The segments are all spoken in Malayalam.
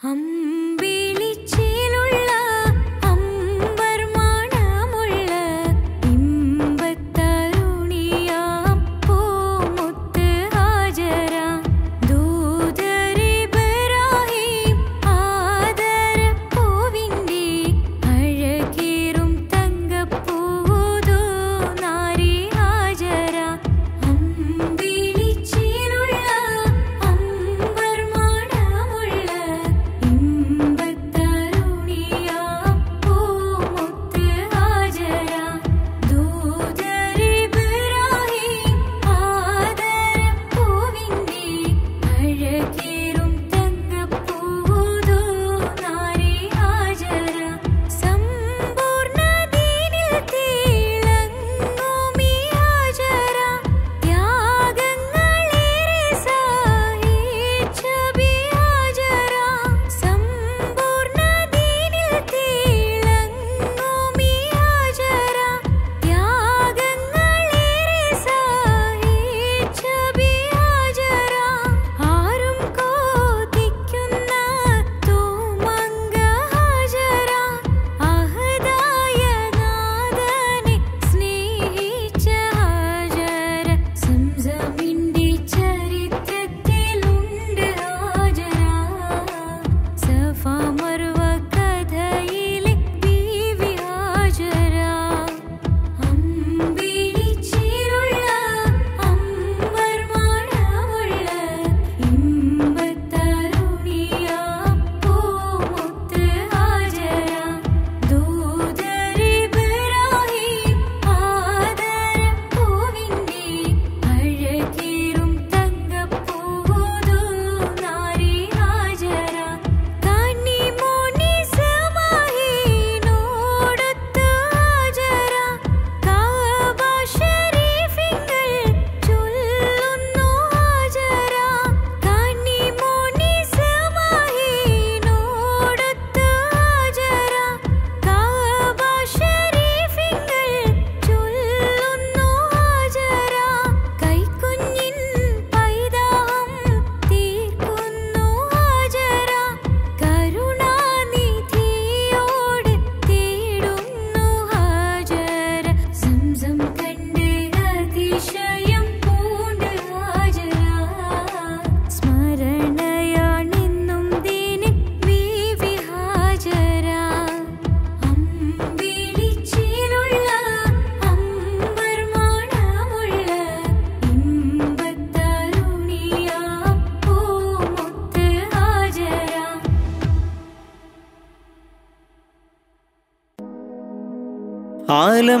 ആലം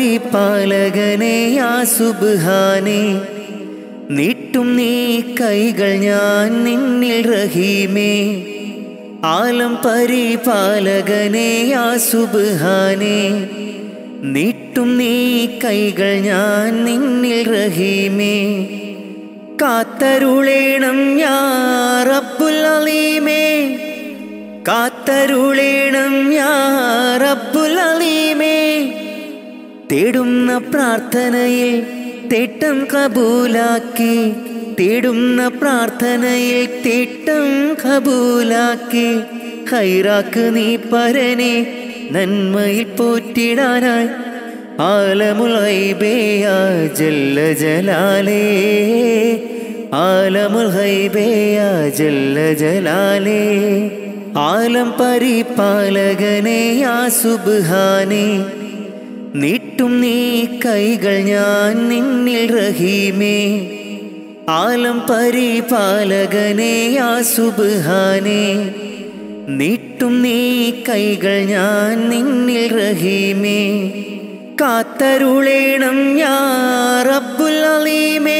പരിപാലകനെ യാ സുബ്ഹാനേ, നീട്ടും നീ കൈകൾ ഞാൻ നിന്നിൽ റഹീമേ. ആലം പരിപാലകനെ യാ സുബ്ഹാനേ, നീട്ടും നീ കൈകൾ ഞാൻ നിന്നിൽ റഹീമേ. കാത്തരുളേണം യാ റബ്ബുൽ അലീമേ, കാത്തരുളേണം യാ റബ്ബുൽ അലീമേ. തേടുന്ന പ്രാർത്ഥനയിൽ തേട്ടം കബൂലാക്കി, തേടുന്ന പ്രാർത്ഥനയിൽ തേട്ടം കബൂലാക്കി. ഖൈറാക്ക് നീ പരനെ നന്മയിൽ പോറ്റിടാനായി. ആലമുൽ ഗൈബേ യാ ജല്ല ജലാലേ, ആലമുൽ ഗൈബേ യാ ജല്ല ജലാലേ. ആലം പരിപാലകനെ യാ സുബ്ഹാനേ, നീട്ടും നീ കൈകൾ ഞാൻ നിന്നിൽ റഹീമേ. ആലം പരിപാലകനെ യാ സുബ്ഹാനേ, നീട്ടും നീ കൈകൾ ഞാൻ നിന്നിൽ റഹീമേ. കാത്തരുളേണം യാ റബ്ബുൽ അലീമേ,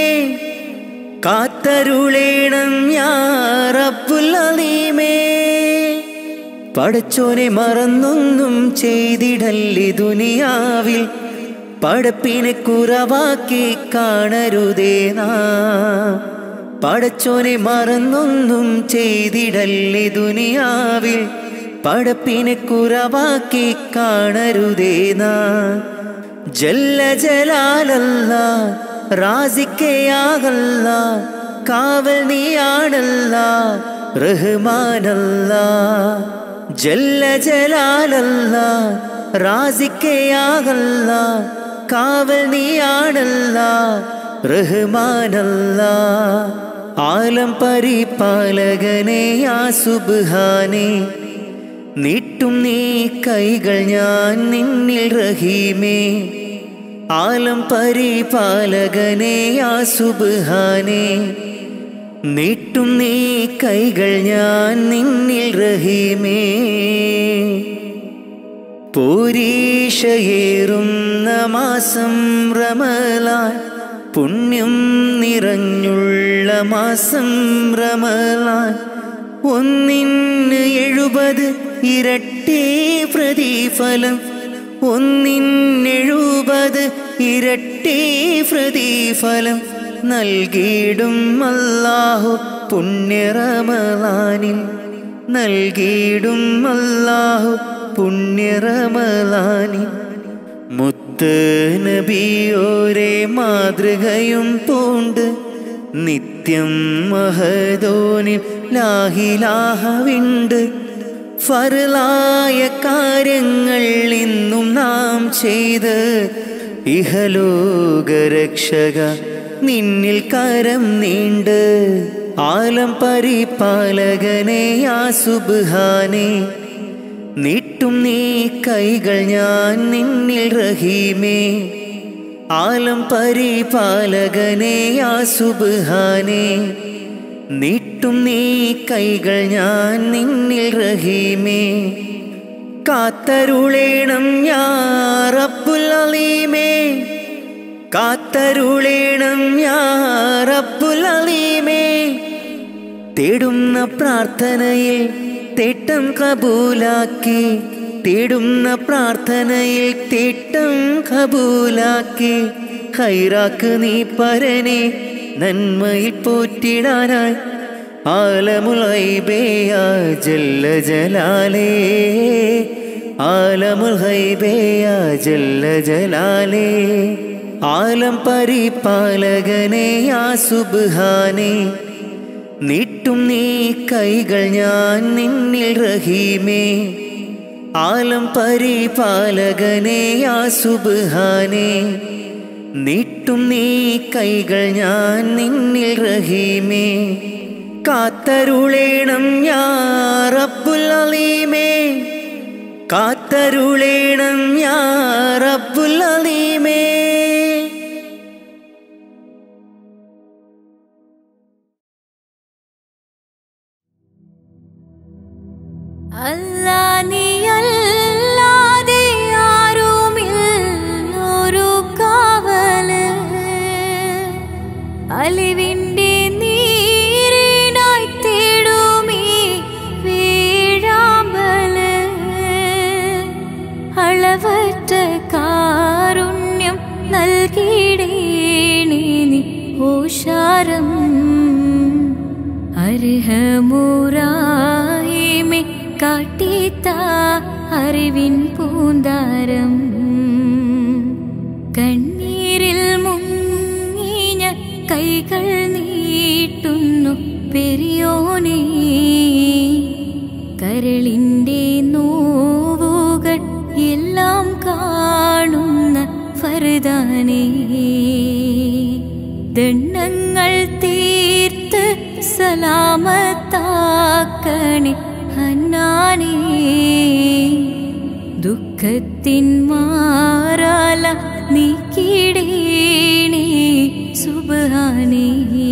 കാത്തരുളേണം യാ റബ്ബുൽ അലീമേ. പടച്ചോനെ മറന്നൊന്നും ചെയ്തിടല്ലേ ദുനിയാവിൽ, പടപ്പിനെ കുറവാക്കി കാണരുതേ നാം. പടച്ചോനെ മറന്നൊന്നും ചെയ്തിടല്ലേ ദുനിയാവിൽ, പടപ്പിനെ കുറവാക്കി കാണരുതേ നാം. ജല്ല ജലാലല്ലാ റാസിക്കയാകല്ലാ, കാവൽ നീയാണല്ലാ റഹ്മാനല്ലാ ജല്ല ജലാലല്ലാ റാസിക്കയാകല്ലാ കാവൽ നീയാണല്ലാ റഹ്മാനല്ലാ ആലം പരിപാലകനേ യാ സുബ്ഹാനേ നീട്ടും നീ കൈകൾ ഞാൻ നിന്നിൽ റഹീമേ ആലം പരിപാലകനേ യാ സുബ്ഹാനേ നീട്ടും നീ കൈകൾ ഞാൻ നിന്നിൽ റഹീമേ പോരീഷയേറുന്ന മാസം റമളാൻ പുണ്യം നിറഞ്ഞുള്ള മാസം റമളാൻ ഒന്നിന് 70 ഇരട്ടി പ്രതിഫലം ഒന്നിന് 70 ഇരട്ടി പ്രതിഫലം നൽകിയിടും അല്ലാഹു പുണ്യ റമളാനിൽ നൽകിയിടും അല്ലാഹു പുണ്യ റമളാനിൽ മുത്ത് നബിയോരെ മാതൃകയും പൂണ്ട് നിത്യം മഹദോനിൽ ലാഹിലാഹവിണ്ട് ഫർലായ കാര്യങ്ങൾ ഇന്നും നാം ചെയ്ത് ഇഹലോകരക്ഷക നിന്നിൽ കരം നീണ്ട് ആലം പരിപാലകനേ യാ സുബ്ഹാനേ നീട്ടും നീ കൈകൾ ഞാൻ നിന്നിൽ റഹീമേ ആലം പരിപാലകനേ യാ സുബ്ഹാനേ നീട്ടും നീ കൈകൾ ഞാൻ നിന്നിൽ റഹീമേ കാത്തരുളേണം യാ റബ്ബുൽ അലീമേ കാത്തരുളേണം യാ റബ്ബുൽ അലീമേ തേടുന്ന പ്രാർത്ഥനയിൽ തേട്ടം കബൂലാക്കി തേടുന്ന പ്രാർത്ഥനയിൽ തേട്ടം കബൂലാക്കി ഖൈറാക്ക് നീ പരനെ നന്മയിൽ പോറ്റിടാനായി ആലമുൽ ഗൈബേ യാ ജല്ല ജലാലേ ആലമുൽ ഗൈബേ യാ ജല്ല ജലാലേ ആലം പരിപാലകനേ യാ സുബ്ഹാനേ നീട്ടും നീ കൈകൾ ഞാൻ നിന്നിൽ റഹീമേ ആലം പരിപാലകനേ യാ സുബ്ഹാനേ നീട്ടും നീ കൈകൾ ഞാൻ നിന്നിൽ റഹീമേ കാത്തരുളേണം യാ റബ്ബുൽ അലീമേ കാത്തരുളേണം യാ റബ്ബുൽ അലീമേ അല്ലാ നീയല്ലാതെ ആരുമില്ലൊരു കാവല് അലിവിൻ്റെ നീരിനായി തേടുമീ വീഴാമ്പല് അളവറ്റ കാരുണ്യം നൽകിടേണേ നീ ഓശാരം അർഹമുറാഹിമേ കാട്ടിത്ത അറിവിൻ പൂന്താരം കണ്ണീരിൽ മുങ്ങിഞ്ഞ കൈകൾ നീട്ടുന്നു പെരിയോനേ കരളിൻ്റെ നോവുകൾ എല്ലാം കാണുന്ന ഫർദാനേ ദണ്ഡങ്ങൾ തീർത്ത് സലാമത്താക്കണേ ഹന്നാനേ ദുഃഖത്തിൻ മാറാല നീക്കിടേണേ സുബ്ഹാനേ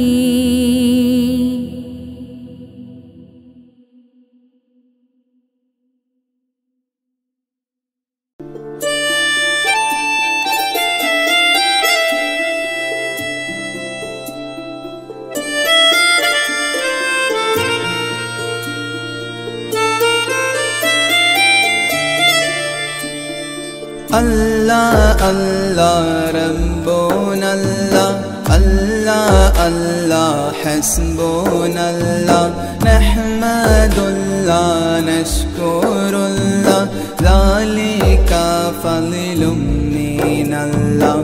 Allah Allah Rabbuna Allah Allah Allah Hasbunallah Nahmadullah Nashkurullah Zalika fadlun minallah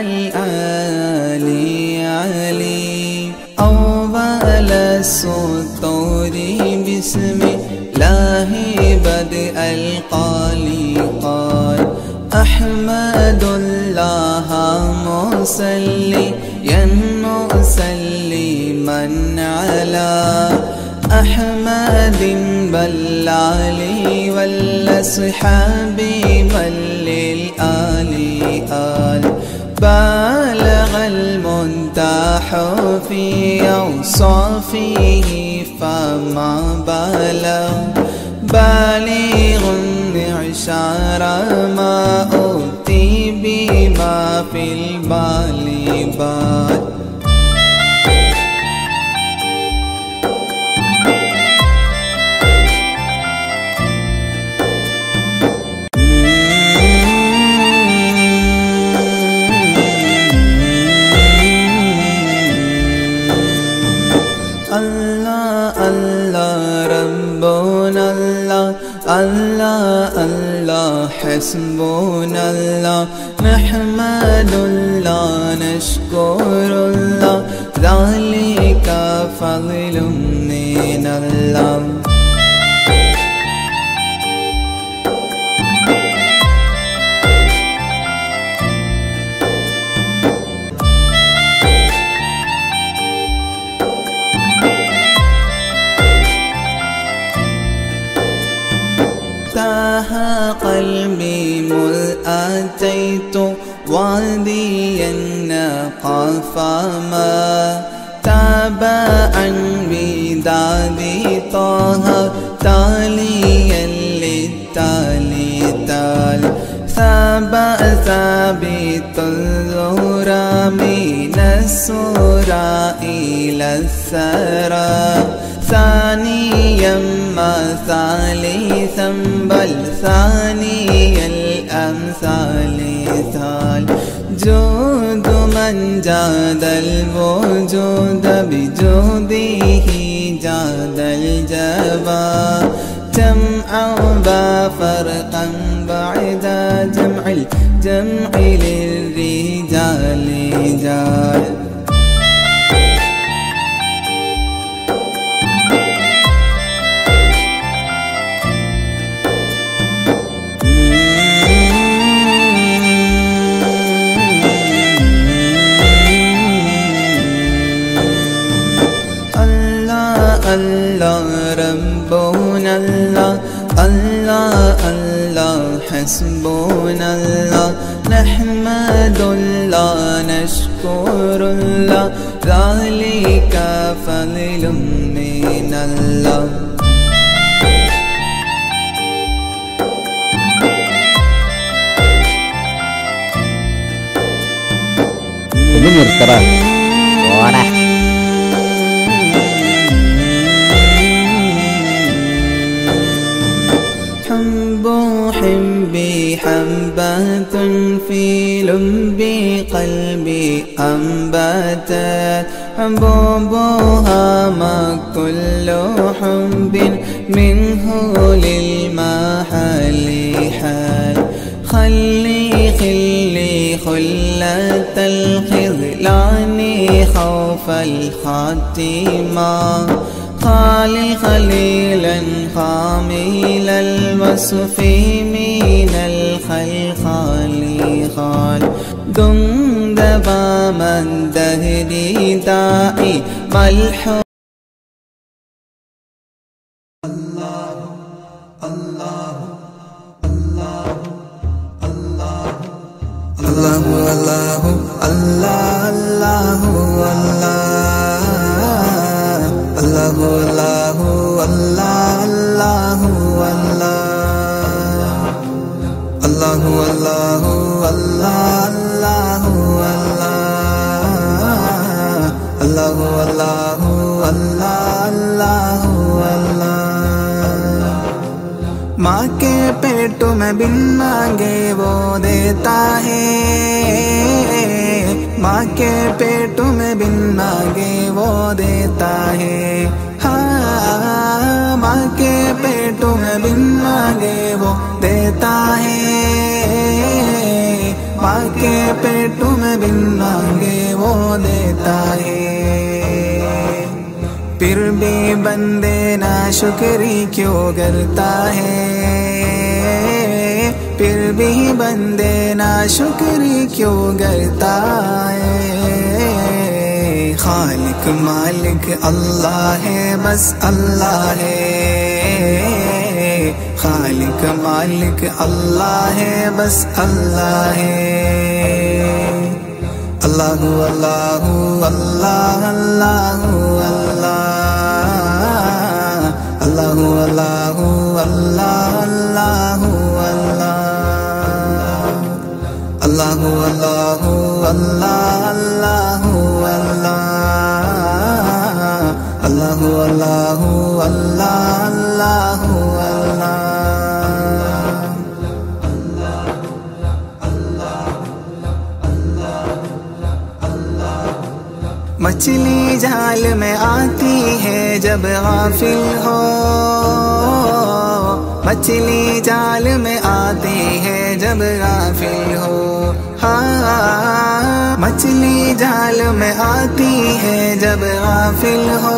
العالي علي أول السطور بسم الله بدء القالي قال أحمد الله مصليا مسلما على أحمد بالعلي والأصحاب بل للآل آل بالغ المنتح في أوصافه فما بلغ بالغ معشار ما أوتي بما في البال بال الله الله حسبنا الله نحمد الله نشكر الله ذلك فضل من الله تاه قلبي مذ أتيت واديا قفما تاب عن بدادي طه تاليا للتالي تال ثابت الزهرى من السورى إلى الثرى ثانيا ما ثالثا بل ثاني الأمثال ثال جود من جاد الوجود بجوده جاد الجبا جمعا وفرقا بعد جمع الجمع للرجال جال الله ربنا الله الله الله حسبنا الله نحمد الله نشكر الله ذلك فضل من الله ini നിർത്തറ ഓടാ حبي حبة في لب قلبي أنبتت حبوبها ما كل حب منه للمحل حال خلي خلة الخذلان خوف الخاتمة خليلا خامل الوصف من الخلخال خال دندبا من دهري داعي ملحو الله الله الله الله الله الله الله الله الله الله الله الله الله الله الله الله माँ के पेट में बिन मांगे वो देता है माँ के पेट में बिन मांगे वो देता है हाँ माँ के पेट में बिन मांगे वो देता है माँ के पेट में बिन मांगे वो देता है। फिर भी बंदे ना शुक्री क्यों करता है, फिर भी बंदे ना शुक्री क्यों करता है। खालिक मालिक अल्लाह है, बस अल्लाह है। खालिक मालिक अल्लाह है, बस अल्लाह है। अल्लाहु अल्लाहु अल्लाह अल्लाहु अल्लाह, अल्लाहु अल्लाहु अल्लाह अल्लाहु अल्लाह, अल्लाहु अल्लाहु अल्लाह अल्लाहु अल्लाह, अल्लाहु अल्लाहु अल्लाह अल्लाहु अल्लाह। मछली जाल में आती है जब गाफिल हो, मछली जाल में आती है जब गाफिल हो। हाँ, मछली जाल में आती है जब गाफिल हो,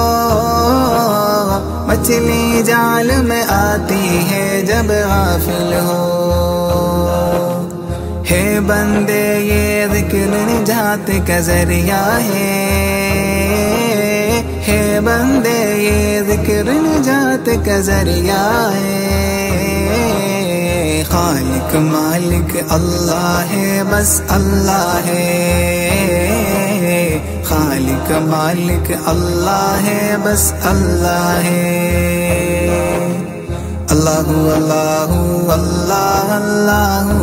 मछली जाल में आती है जब गाफिल हो। है बंदे ये ज़िक्र निजात का ज़रिया है बंदे ये ज़िक्र निजात का ज़रिया है। खालिक मालिक अल्लाह है, बस अल्लाह है। खालिक मालिक अल्लाह है, बस अल्लाह है। अल्लाहु अल्लाहु अल्लाह अल्लाहु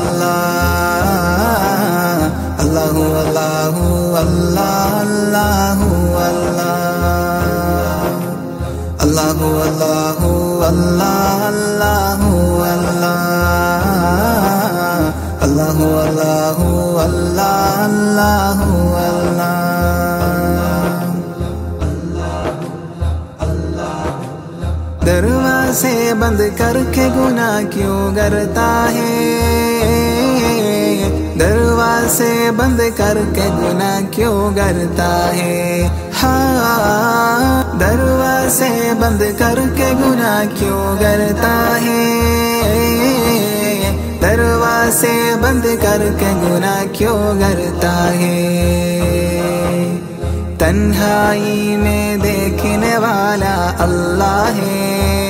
अल्लाह, अल्लाहु अल्लाहु अल्लाह अल्लाहु अल्लाह, अल्लाहु अल्लाहु अल्लाह अल्लाहु अल्लाह, अल्लाहु अल्लाहु अल्लाह अल्लाहु अल्लाह। दरवाज़े बंद करके गुनाह क्यों करता है, दरवाज़े बंद करके गुनाह क्यों करता है। हाँ, दरवाज़े बंद करके गुनाह क्यों करता है, दरवाज़े बंद करके गुनाह क्यों करता है। तन्हाई में देखने वाला अल्लाह है,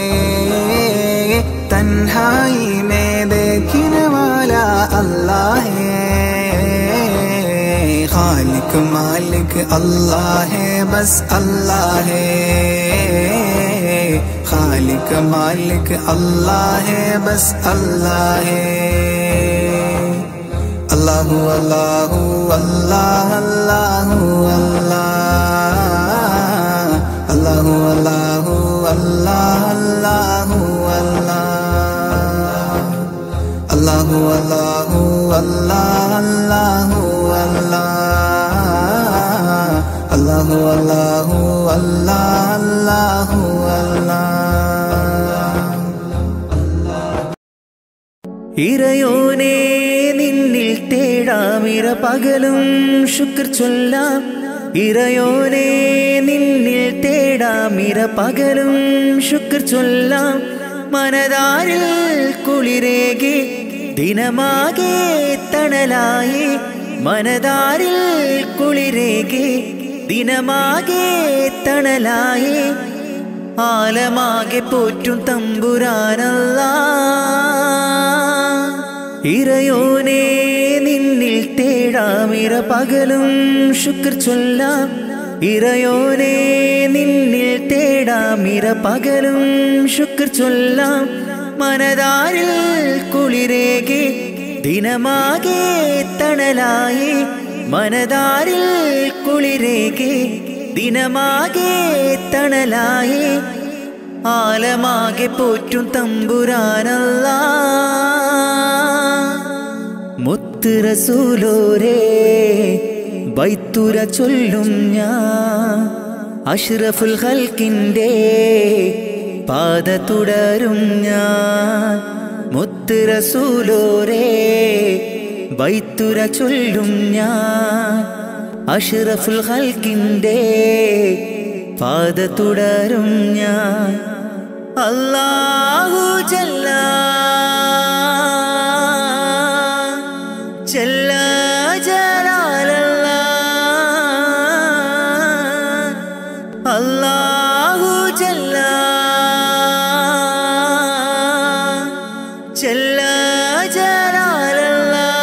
तन्हाई में देखने वाला अल्लाह है। खालिक मालिक अल्लाह है, बस अल्लाह है। खालिक मालिक अल्लाह है, बस अल्लाह है। अल्लाहु अल्लाहु अल्लाह अल्लाहु अल्लाह, अल्लाहु अल्लाहु अल्लाह अल्लाहु अल्लाह, अल्लाहु अल्लाहु अल्लाह अल्लाहु अल्लाह, अल्लाहु अल्लाहु अल्लाह अल्लाहु अल्लाह। ഇറയോനേ നിന്നിൽ തേടാമിര പകലും ശുക്ർ ചൊല്ലാം, ഇറയോനേ നിന്നിൽ തേടാമിര പകലും ശുക്ർ ചൊല്ലാം. മനതാരിൽ കുളിരേകി ദിനമാകെ തണലായി, മനതാരിൽ കുളിരേകി ദിനമാകെ തണലായി. ആലമാകെ പോറ്റും തമ്പുരാനല്ലാഹ്. ഇറയോനേ നിന്നിൽ തേടാമിര പകലും ശുക്ർ ചൊല്ലാം, ഇറയോനേ നിന്നിൽ തേടാമിര പകലും ശുക്ർ ചൊല്ലാം. മനതാരിൽ കുളിരേകി ദിനമാകെ തണലായി, മനതാരിൽ കുളിരേകി ദിനമാകെ തണലായി. ആലമാകെ പോറ്റും തമ്പുരാനല്ലാഹ്. മുത്ത് റസൂലോരേ ബൈത്തുര ചൊല്ലും ഞാൻ, അഷ്റഫുൽ ഖൽക്കിൻ്റെ പാത തുടരും ഞാൻ. മുത്ത് റസൂലോരേ ബൈത്തുര ചൊല്ലും ഞാൻ അഷ്റഫുൽ ഖൽക്കിന്റെ പാത തുടരും ഞാൻ അല്ലാഹു ജല്ല ജല്ല ജലാലല്ലാഹ് അല്ലാഹു ജല്ല ജല്ല ജലാലല്ലാഹ്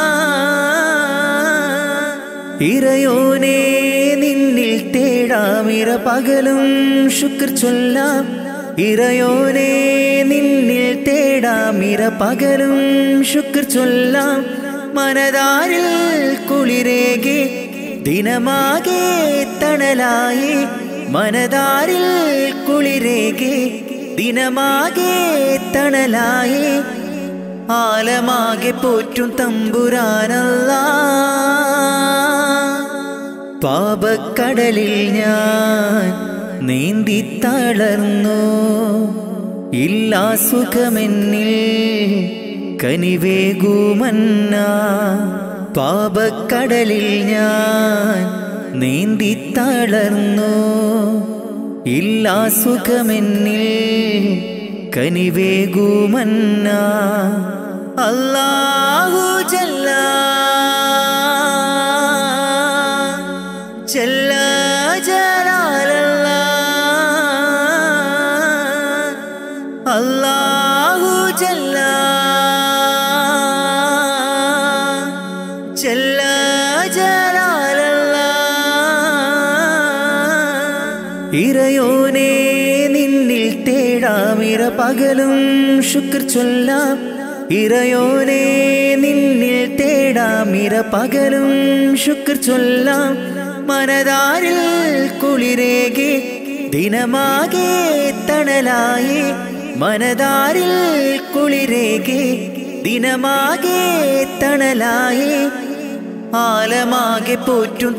ഇറയോനേ നിന്നിൽ തേടാമിര പകലും ശുക്ർ ചൊല്ലാം ഇറയോനേ നിന്നിൽ തേടാമിര പകലും ശുക്ർ ചൊല്ലാം മനതാരിൽ കുളിരേകി ദിനമാകെ തണലായി മനതാരിൽ കുളിരേകി ദിനമാകെ തണലായി ആലമാകെ പോറ്റും തമ്പുരാനല്ലാഹ് പാപക്കടലിൽ ഞാൻ നീന്തി തളർന്നു ഇല്ലാ സുഖമെന്നിൽ കനിവേകുമന്ന പാപക്കടലിൽ ഞാൻ നീന്തി തളർന്നു ഇല്ലാ സുഖമെന്നിൽ കനിവേകുമന്ന അല്ലാഹു ജല്ല ജല്ല ജലാലല്ലാഹ് അല്ലാഹു ജല്ല ജല്ല ജലാലല്ലാഹ് ഇറയോനേ നിന്നിൽ തേടാമിര പകലും ശുക്ർ ചൊല്ലാം ഇറയോനേ നിന്നിൽ തേടാമിര പകലും ശുക്ർ ചൊല്ലാം മനതാരിൽ കുളിരേകി ദിനമാകെ തണലായി മനതാരിൽ കുളിരേകി ദിനമാകെ തണലായി ആലമാകെ പോറ്റും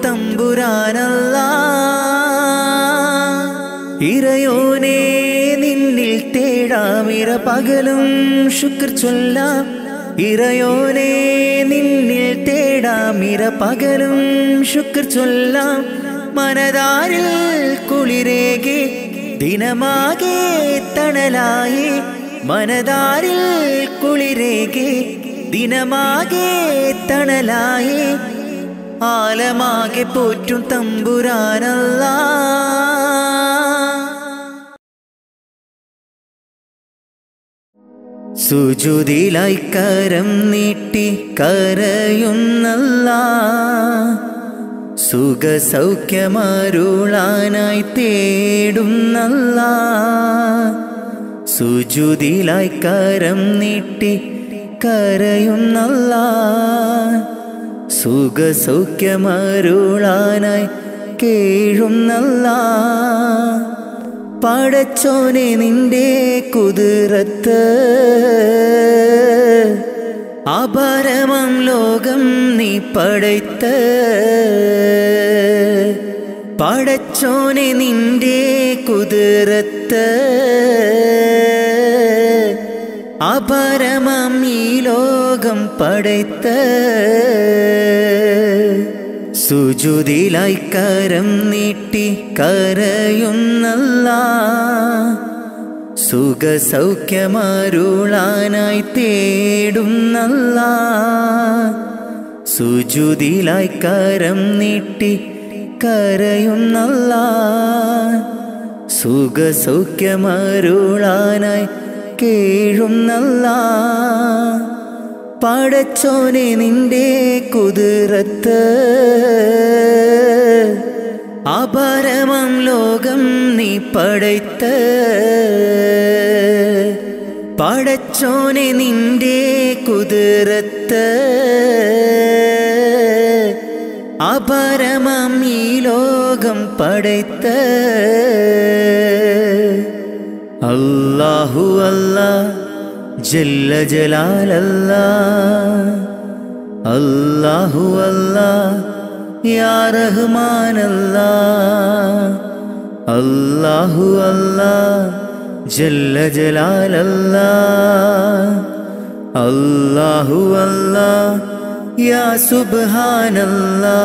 തമ്പുരാനല്ലാഹ് ഇറയോനേ നിന്നിൽ തേടാമിര പകലും ശുക്ർ ചൊല്ലാം ഇറയോനേ നിന്നിൽ തേടാമിര പകലും ശുക്ർ ചൊല്ലാം മനതാരിൽ കുളിരേകി ദിനമാകെ തണലായി മനതാരിൽ കുളിരേകി ദിനമാകെ തണലായി ആലമാകെ പോറ്റും തമ്പുരാനല്ലാഹ് സുജൂദിലായി കരം നീട്ടി കരയുന്നല്ലാഹ് സുഖസൗഖ്യമരുളാനായി തേടുന്നല്ലാഹ് സുജൂദിലായി കരം നീട്ടി കരയുന്നല്ലാഹ് സുഖസൗഖ്യമരുളാനായി കേഴുന്നല്ലാഹ് പടച്ചോനെ നിന്റെ കുതിരത്ത് അപരമം ലോകം നീ പടയ്ത്ത് പടച്ചോനെ നിന്റെ കുതിരത്ത് അപരമം ഈ ലോകം പടയ്ത്ത് സുജൂദിലായി കരം നീട്ടി കരയുന്നല്ലാഹ് സുഖസൗഖ്യമരുളാനായി തേടുന്നല്ലാഹ് സുജൂദിലായി കരം നീട്ടി കരയുന്നല്ലാഹ് സുഖസൗഖ്യമരുളാനായി കേഴുന്നല്ലാഹ് പടച്ചോനെ നിന്റെ കുതിരത്ത് അപരമം ലോകം നീ പടയ്ത്ത് പടച്ചോനെ നിന്റെ കുതിരത്ത് അപരമം ഈ ലോകം പടയ്ത്ത് അല്ലാഹു അല്ലാഹ് ജല്ല ജലാലല്ലാഹ് അല്ലാഹു അല്ലാഹ് യാ റഹ്മാനല്ലാഹ് അല്ലാഹു അല്ലാഹ് ജല്ല ജലാലല്ലാഹ് അല്ലാഹു അല്ലാഹ് യാ സുബ്ഹാനല്ലാ.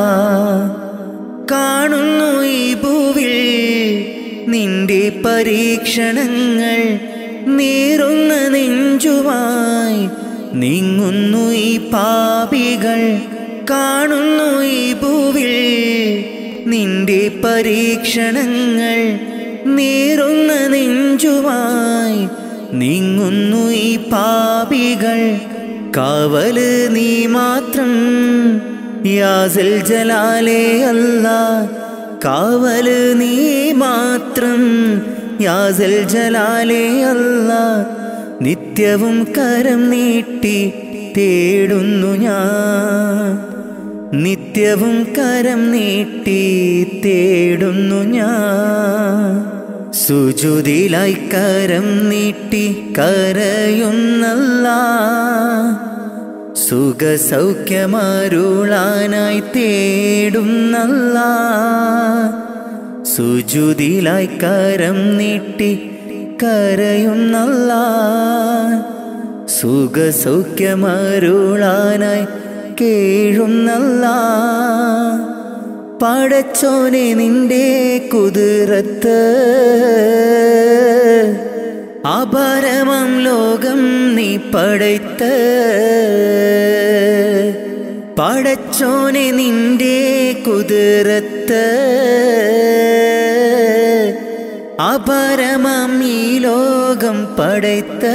കാണുന്നു ഈ ഭൂവിൽ നിന്റെ പരീക്ഷണങ്ങൾ, നീറുന്ന നെഞ്ചുമായി നീങ്ങുന്നു ഈ പാപികൾ. കാണുന്നു ഈ ഭൂവിൽ നിന്റെ പരീക്ഷണങ്ങൾ, നീറുന്ന നെഞ്ചുമായി നീങ്ങുന്നു ഈ പാപികൾ. കാവല് നീ മാത്രം യാ സൽ ജലാലേ അല്ലാ. കാവല് നീ മാത്രം യാ സൽ ജലാലേ അല്ലാ. നിത്യവും കരം നീട്ടി തേടുന്നു ഞാൻ, നിത്യവും കരം നീട്ടി തേടുന്നു ഞാൻ. സുജൂദിലായി കരം നീട്ടി കരയുന്നല്ലാ. സുഖസൗഖ്യമരുളാനായി തേടുന്നല്ലാ. സുജൂദിലായി കരം നീട്ടി കരയുന്നല്ലാ. സുഖസൗഖ്യമരുളാനായി കേഴുന്നല്ലാ. പടച്ചോനെ നിന്റെ കുതിരത്ത് അപരമം ലോകം നീ പടയ്ത്ത്. പടച്ചോനെ നിന്റെ കുതിരത്ത് അപരമം ഈ ലോകം പടയ്ത്ത്.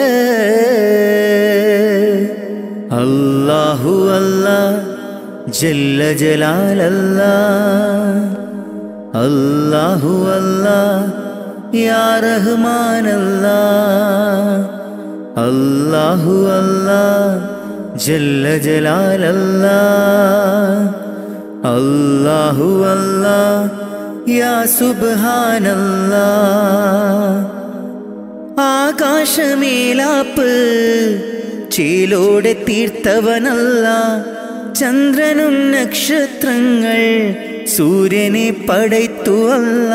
അല്ലാഹു അല്ലാ ജല്ല ജലാലല്ലാ. അല്ലാഹു അല്ലാ യാ റഹ്മാനല്ലാ. അല്ലാഹു അല്ലാ ജല്ല ജലാലല്ലാ. അല്ലാഹു അല്ലാ യാ സുബ്ഹാനല്ലാ. ആകാശമേലാപ്പ് ചേലോടെ തീർത്തവനല്ല. ചന്ദ്രനും നക്ഷത്രങ്ങൾ സൂര്യനെ പടയ്ത്തു അല്ല.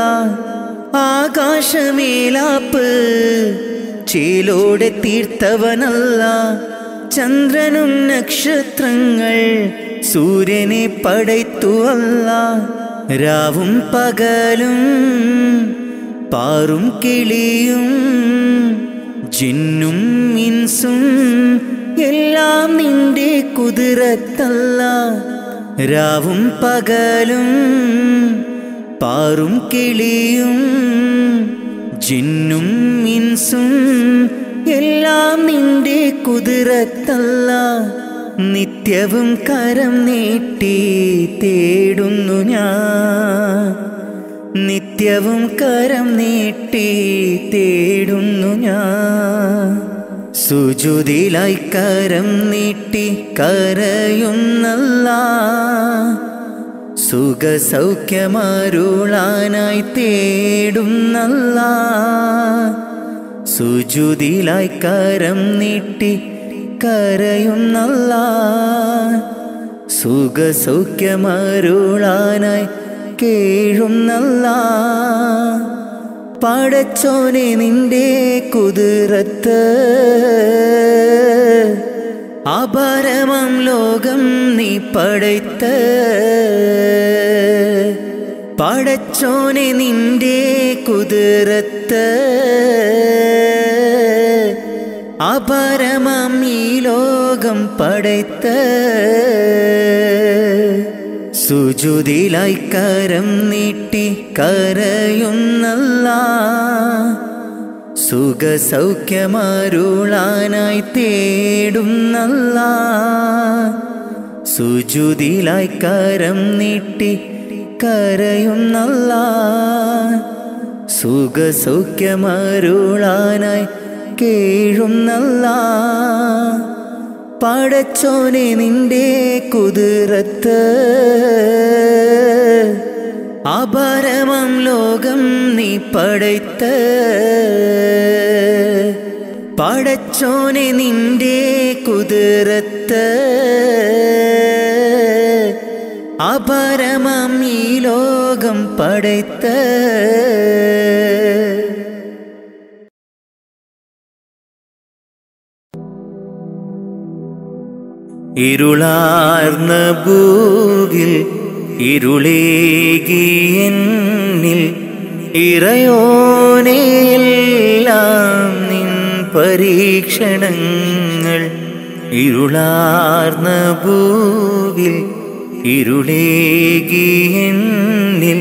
ആകാശമേലാപ്പ് ചേലോടെ തീർത്തവനല്ല. ചന്ദ്രനും നക്ഷത്രങ്ങൾ സൂര്യനെ പടയ്ത്തു അല്ല. രാവും പകലും പാറും കിളിയും ജിന്നും ഇൻസും എല്ലാം നിന്റെ കുതിരത്തല്ല. രാവും പകലും പാറും കിളിയും ജിന്നും ഇൻസും എല്ലാം നിന്റെ കുതിരത്തല്ല. നിത്യവും കരം നീട്ടി തേടുന്നു ഞാൻ, നിത്യവും കരം നീട്ടി തേടുന്നു ഞാൻ. സുജൂദിലായി കരം നീട്ടി കരയുന്നല്ലാ. സുഖസൗഖ്യമരുളാനായി തേടുന്നല്ലാ. സുജൂദിലായി കരം നീട്ടി കരയുന്നല്ലാ. സുഖസൗഖ്യമരുളാനായി കേഴുന്നല്ലാ. പടച്ചോനെ നിന്റെ കുതിരത്ത് അപരമം ലോകം നീ പടയ്ത്ത്. പടച്ചോനെ നിന്റെ കുതിരത്ത് അപരമം ഈ ലോകം പടയ്ത്ത്. സുജൂദിലായി കരം നീട്ടി കരയുന്നല്ലാ. സുഖസൗഖ്യമരുളാനായി തേടുന്നല്ലാ. സുജൂദിലായി കരം നീട്ടി കരയുന്നല്ലാ. സുഖസൗഖ്യമരുളാനായി കേഴുന്നല്ലാ. പടച്ചോനെ നിന്റെ കുതിരത്ത് അപരമം ലോകം നീ പടയ്ത്ത്. പടച്ചോനെ നിന്റെ കുതിരത്ത് അപരമം ഈ ലോകം പടയ്ത്ത്. ഇരുളാർന്ന ഭൂവിൽ ഇരുളേകിയെന്നിൽ ഇറയോനെയെല്ലാം നിൻ പരീക്ഷണങ്ങൾ. ഇരുളാർന്ന ഭൂവിൽ ഇരുളേകിയെന്നിൽ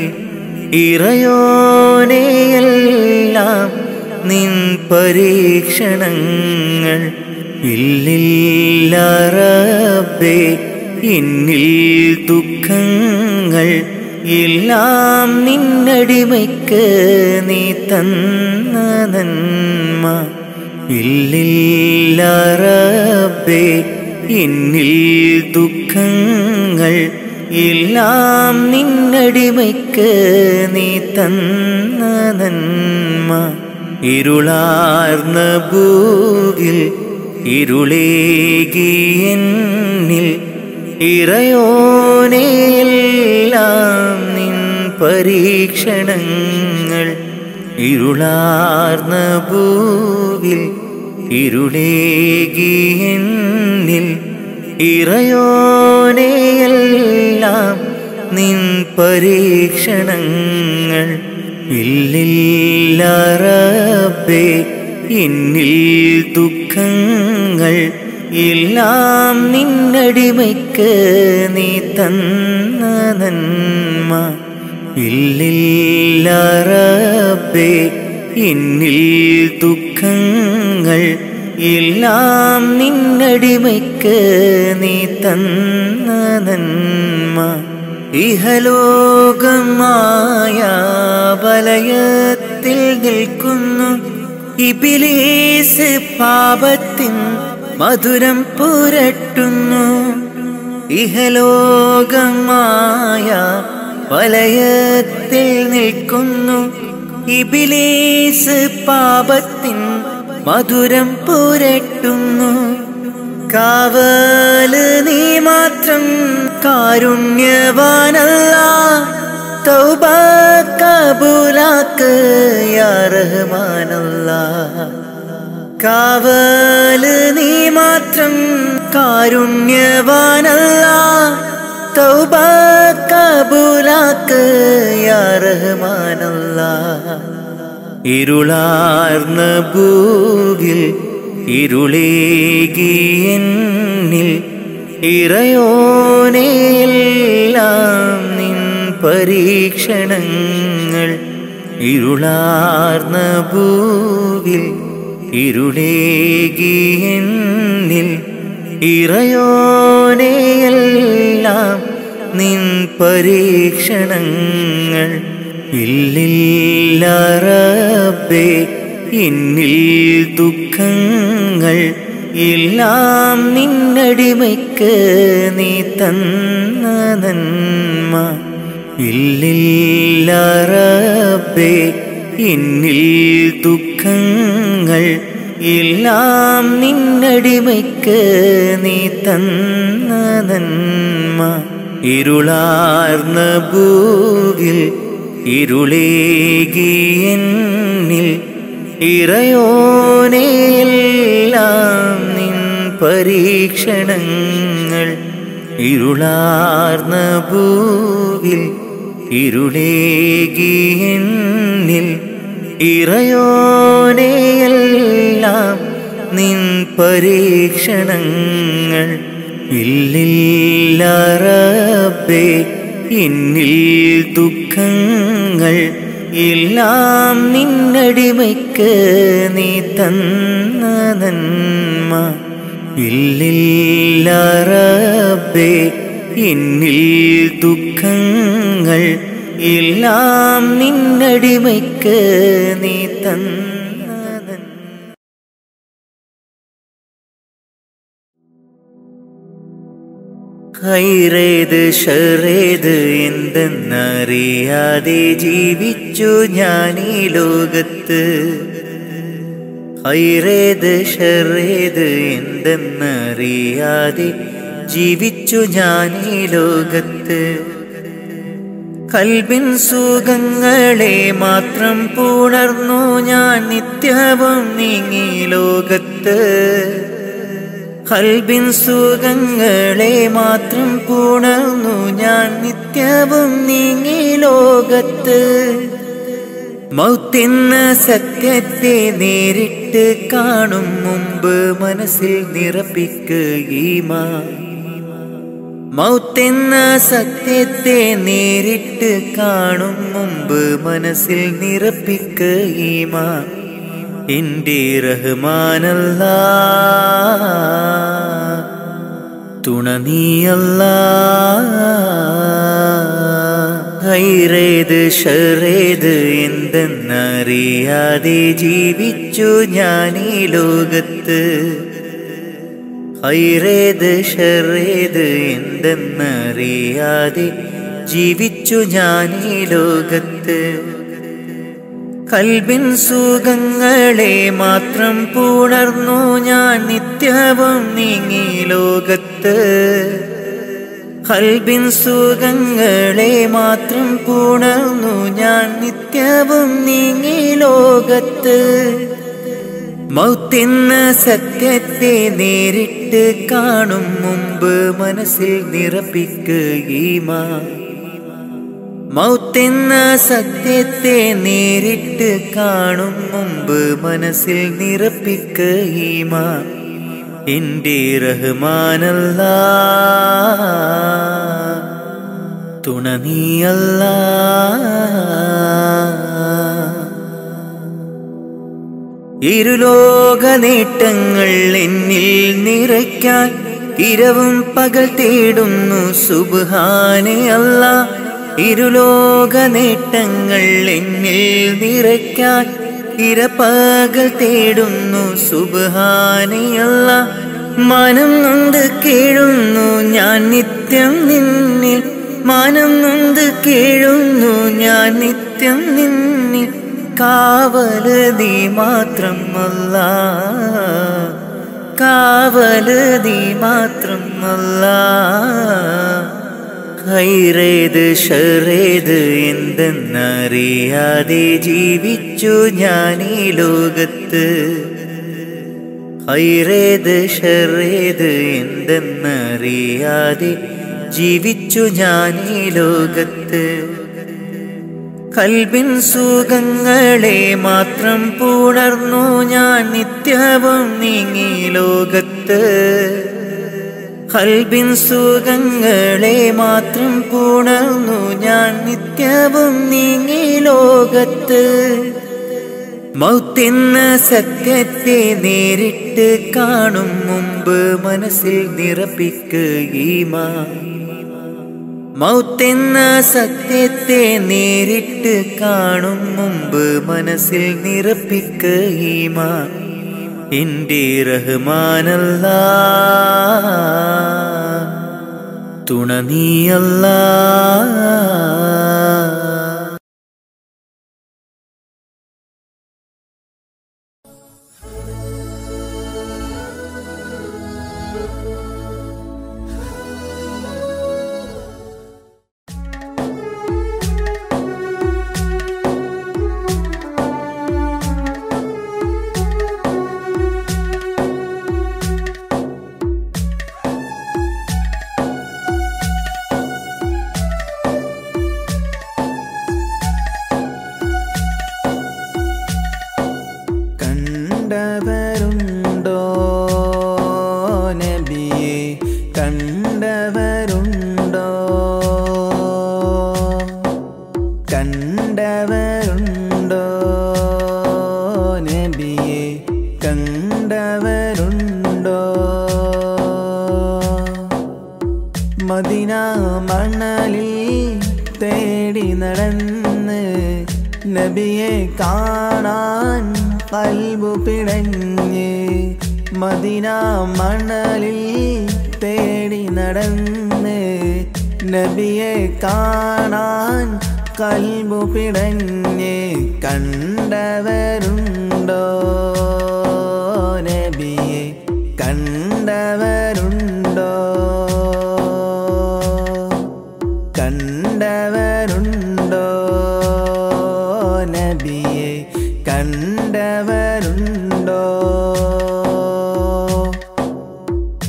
ഇറയോനെയെല്ലാം നിൻ പരീക്ഷണങ്ങൾ. ഇല്ലില്ല റബ്ബേ എന്നിൽ ദുഃഖങ്ങൾ എല്ലാം നിന്നടിമയ്ക്ക് നീ തന്ന നന്മ. ഇല്ലില്ല റബ്ബേ എന്നിൽ ദുഃഖങ്ങൾ എല്ലാം നിന്നടിമയ്ക്ക് നീ തന്ന നന്മ. ഇരുളാർന്ന ഭൂവിൽ ഇരുളേകിയെന്നിൽ ഇറയോനെയെല്ലാം നിൻ പരീക്ഷണങ്ങൾ. ഇരുളാർന്ന ഭൂവിൽ ഇരുളേകിയെന്നിൽ ഇറയോനെയെല്ലാം നിൻ പരീക്ഷണങ്ങൾ. ഇല്ലില്ല റബ്ബേ എന്നിൽ ദുഃഖങ്ങൾ എല്ലാം നിന്നടിമയ്ക്ക് നീ തന്ന നന്മ. ഇല്ലില്ല റബ്ബേ എന്നിൽ ദുഃഖങ്ങൾ എല്ലാം നിന്നടിമയ്ക്ക് നീ തന്ന നന്മ. ഇഹലോകമായ വലയത്തിൽ നിൽക്കുന്നു ഇബ്ലീസ് പാപത്തിൻ മധുരം പുരട്ടുന്നു. ഇഹലോകമായ വലയത്തിൽ നിൽക്കുന്നു ഇബ്ലീസ് പാപത്തിൻ മധുരം പുരട്ടുന്നു. കാവല് നീ മാത്രം കാരുണ്യവാനല്ലാ, തൗബ കബൂലാക്ക് യാ റഹ്മാനല്ലാ. കാവല് നീ മാത്രം കാരുണ്യവാനല്ലാ, തൗബ കബൂലാക്ക് യാ റഹ്മാനല്ലാ. ഇരുളാർന്ന ഭൂവിൽ ഇരുളേകിയെന്നിൽ ഇറയോനെയെല്ലാം നിൻ പരീക്ഷണങ്ങൾ. ഇരുളാർന്ന ഭൂവിൽ ഇരുളേകിയെന്നിൽ ഇറയോനെയെല്ലാം നിൻ പരീക്ഷണങ്ങൾ. ഇല്ലില്ല റബ്ബേ എന്നിൽ ദുഃഖങ്ങൾ എല്ലാം നിന്നടിമയ്ക്ക് നീ തന്ന നന്മ. ഇല്ലില്ല റബ്ബേ എന്നിൽ ദുഃഖങ്ങൾ എല്ലാം നിന്നടിമയ്ക്ക് നീ തന്ന നന്മ. ഇരുളാർന്ന ഭൂവിൽ ഇരുളേകിയെന്നിൽ ഇറയോനെയെല്ലാം നിൻ പരീക്ഷണങ്ങൾ. ഇരുളാർന്ന ഭൂവിൽ ഇരുളേകിയെന്നിൽ ഇറയോനെയെല്ലാം നിൻ പരീക്ഷണങ്ങൾ. ഇല്ലില്ല റബ്ബേ എന്നിൽ ദുഃഖങ്ങൾ എല്ലാം നിന്നടിമയ്ക്ക് നീ തന്ന നന്മ. ഇല്ലില്ല റബ്ബേ എന്നിൽ ദുഃഖങ്ങൾ എല്ലാം നിന്നടിമയ്ക്ക് നീ തന്ന നന്മ. ഖൈറേത് ഷറേത് എന്തെന്നറിയാതെ ജീവിച്ചു ഞാൻ ഈ ലോകത്ത്. ഖൈറേത് ഷറേത് എന്തെന്നറിയാതെ ജീവിച്ചു ഞാൻ ഈ ലോകത്ത്. കൽബിൻ സുഖങ്ങളെ മാത്രം പുണർന്നു ഞാൻ നിത്യവും നീങ്ങി ലോകത്ത്. കൽബിൻ സുഖങ്ങളെ മാത്രം പുണർന്നു ഞാൻ നിത്യവും നീങ്ങി ലോകത്ത്. മൗത്തെന്ന സത്യത്തെ നേരിട്ട് കാണും മുമ്പ് മനസ്സിൽ നിറപ്പിക്കുകീമാൻ. മൗത്തെന്ന സത്യത്തെ നേരിട്ട് കാണും മുമ്പ് മനസ്സിൽ നിറപ്പിക്കുകീമാൻ. എൻ്റെ റഹ്മാനല്ലാ തുണ നീയല്ലാ. ഹൈറേത് ഷറേത് എന്തെന്നറിയാതെ ജീവിച്ചു ഞാനീ ലോകത്ത്. ഹൈറേത് ഷറേത് എന്തെന്നറിയാതെ ജീവിച്ചു ഞാനീ ലോകത്ത്. കൽബിൻ സുഖങ്ങളെ മാത്രം പുണർന്നു ഞാൻ നിത്യവും നീങ്ങി ലോകത്ത്. കൽബിൻ സുഖങ്ങളെ മാത്രം പുണർന്നു ഞാൻ നിത്യവും നീങ്ങി ലോകത്ത്. മൗത്തെന്ന സത്യത്തെ നേരിട്ട് കാണും മുമ്പ് മനസ്സിൽ നിറപ്പിക്കുകീമാൻ. മൗത്തെന്ന സത്യത്തെ നേരിട്ട് കാണും മുമ്പ് മനസ്സിൽ നിറപ്പിക്കുകീമാൻ. എൻ്റെ റഹ്മാനല്ലാ തുണ നീയല്ലാ. ഇരുലോക നേട്ടങ്ങൾ എന്നിൽ നിറയ്ക്കാൻ ഇരവും പകൽ തേടുന്നു സുബ്ഹാനെ അല്ലാ. ഇരുലോക നേട്ടങ്ങൾ എന്നിൽ നിറയ്ക്കാൻ ഇരപകൽ തേടുന്നു സുബ്ഹാനെ അല്ലാ. മാനം നൊന്ത് കേഴുന്നു ഞാൻ നിത്യം നിന്നിൽ. മാനം നൊന്ത് കേഴുന്നു ഞാൻ നിത്യം നിന്നിൽ. കാവല് നീ മാത്രം അല്ലാ. കാവല് നീ മാത്രം അല്ലാ. ഹൈറേത് ഷറേത് എന്തെന്നറിയാതെ ജീവിച്ചു ഞാനീ ലോകത്ത്. ഹൈറേത് ഷറേത് എന്തെന്നറിയാതെ ജീവിച്ചു ഞാനീ ലോകത്ത്. കൽബിൻ സുഖങ്ങളെ മാത്രം പുണർന്നു ഞാൻ നിത്യവും നീങ്ങി ലോകത്ത്. കൽബിൻ സുഖങ്ങളെ മാത്രം പുണർന്നു ഞാൻ നിത്യവും നീങ്ങി ലോകത്ത്. മൗത്തെന്ന സത്യത്തെ നേരിട്ട് കാണും മുമ്പ് മനസ്സിൽ നിറപ്പിക്കുകീമാൻ. മൗത്തെന്ന സത്യത്തെ നേരിട്ട് കാണും മുമ്പ് മനസ്സിൽ നിറപ്പിക്കുകീമാൻ. എൻ്റെ റഹ്മാനല്ലാ തുണ നീയല്ലാ. കണ്ടവരുണ്ടോ നബിയെ കണ്ടവരുണ്ടോ? കണ്ടവരുണ്ടോ നബിയെ കണ്ടവരുണ്ടോ? മദീന മണലിൽ തേടി നടന്ന് നബിയെ കാണാൻ കൽബു പിടഞ്ഞ്. മദീന മണലിൽ തേടി നടന്ന് നബിയെ കാണാൻ കൽബു പിടഞ്ഞ്. കണ്ടവരുണ്ടോ നബിയെ കണ്ടവരുണ്ടോ? കണ്ടവരുണ്ടോ നബിയെ കണ്ടവരുണ്ടോ?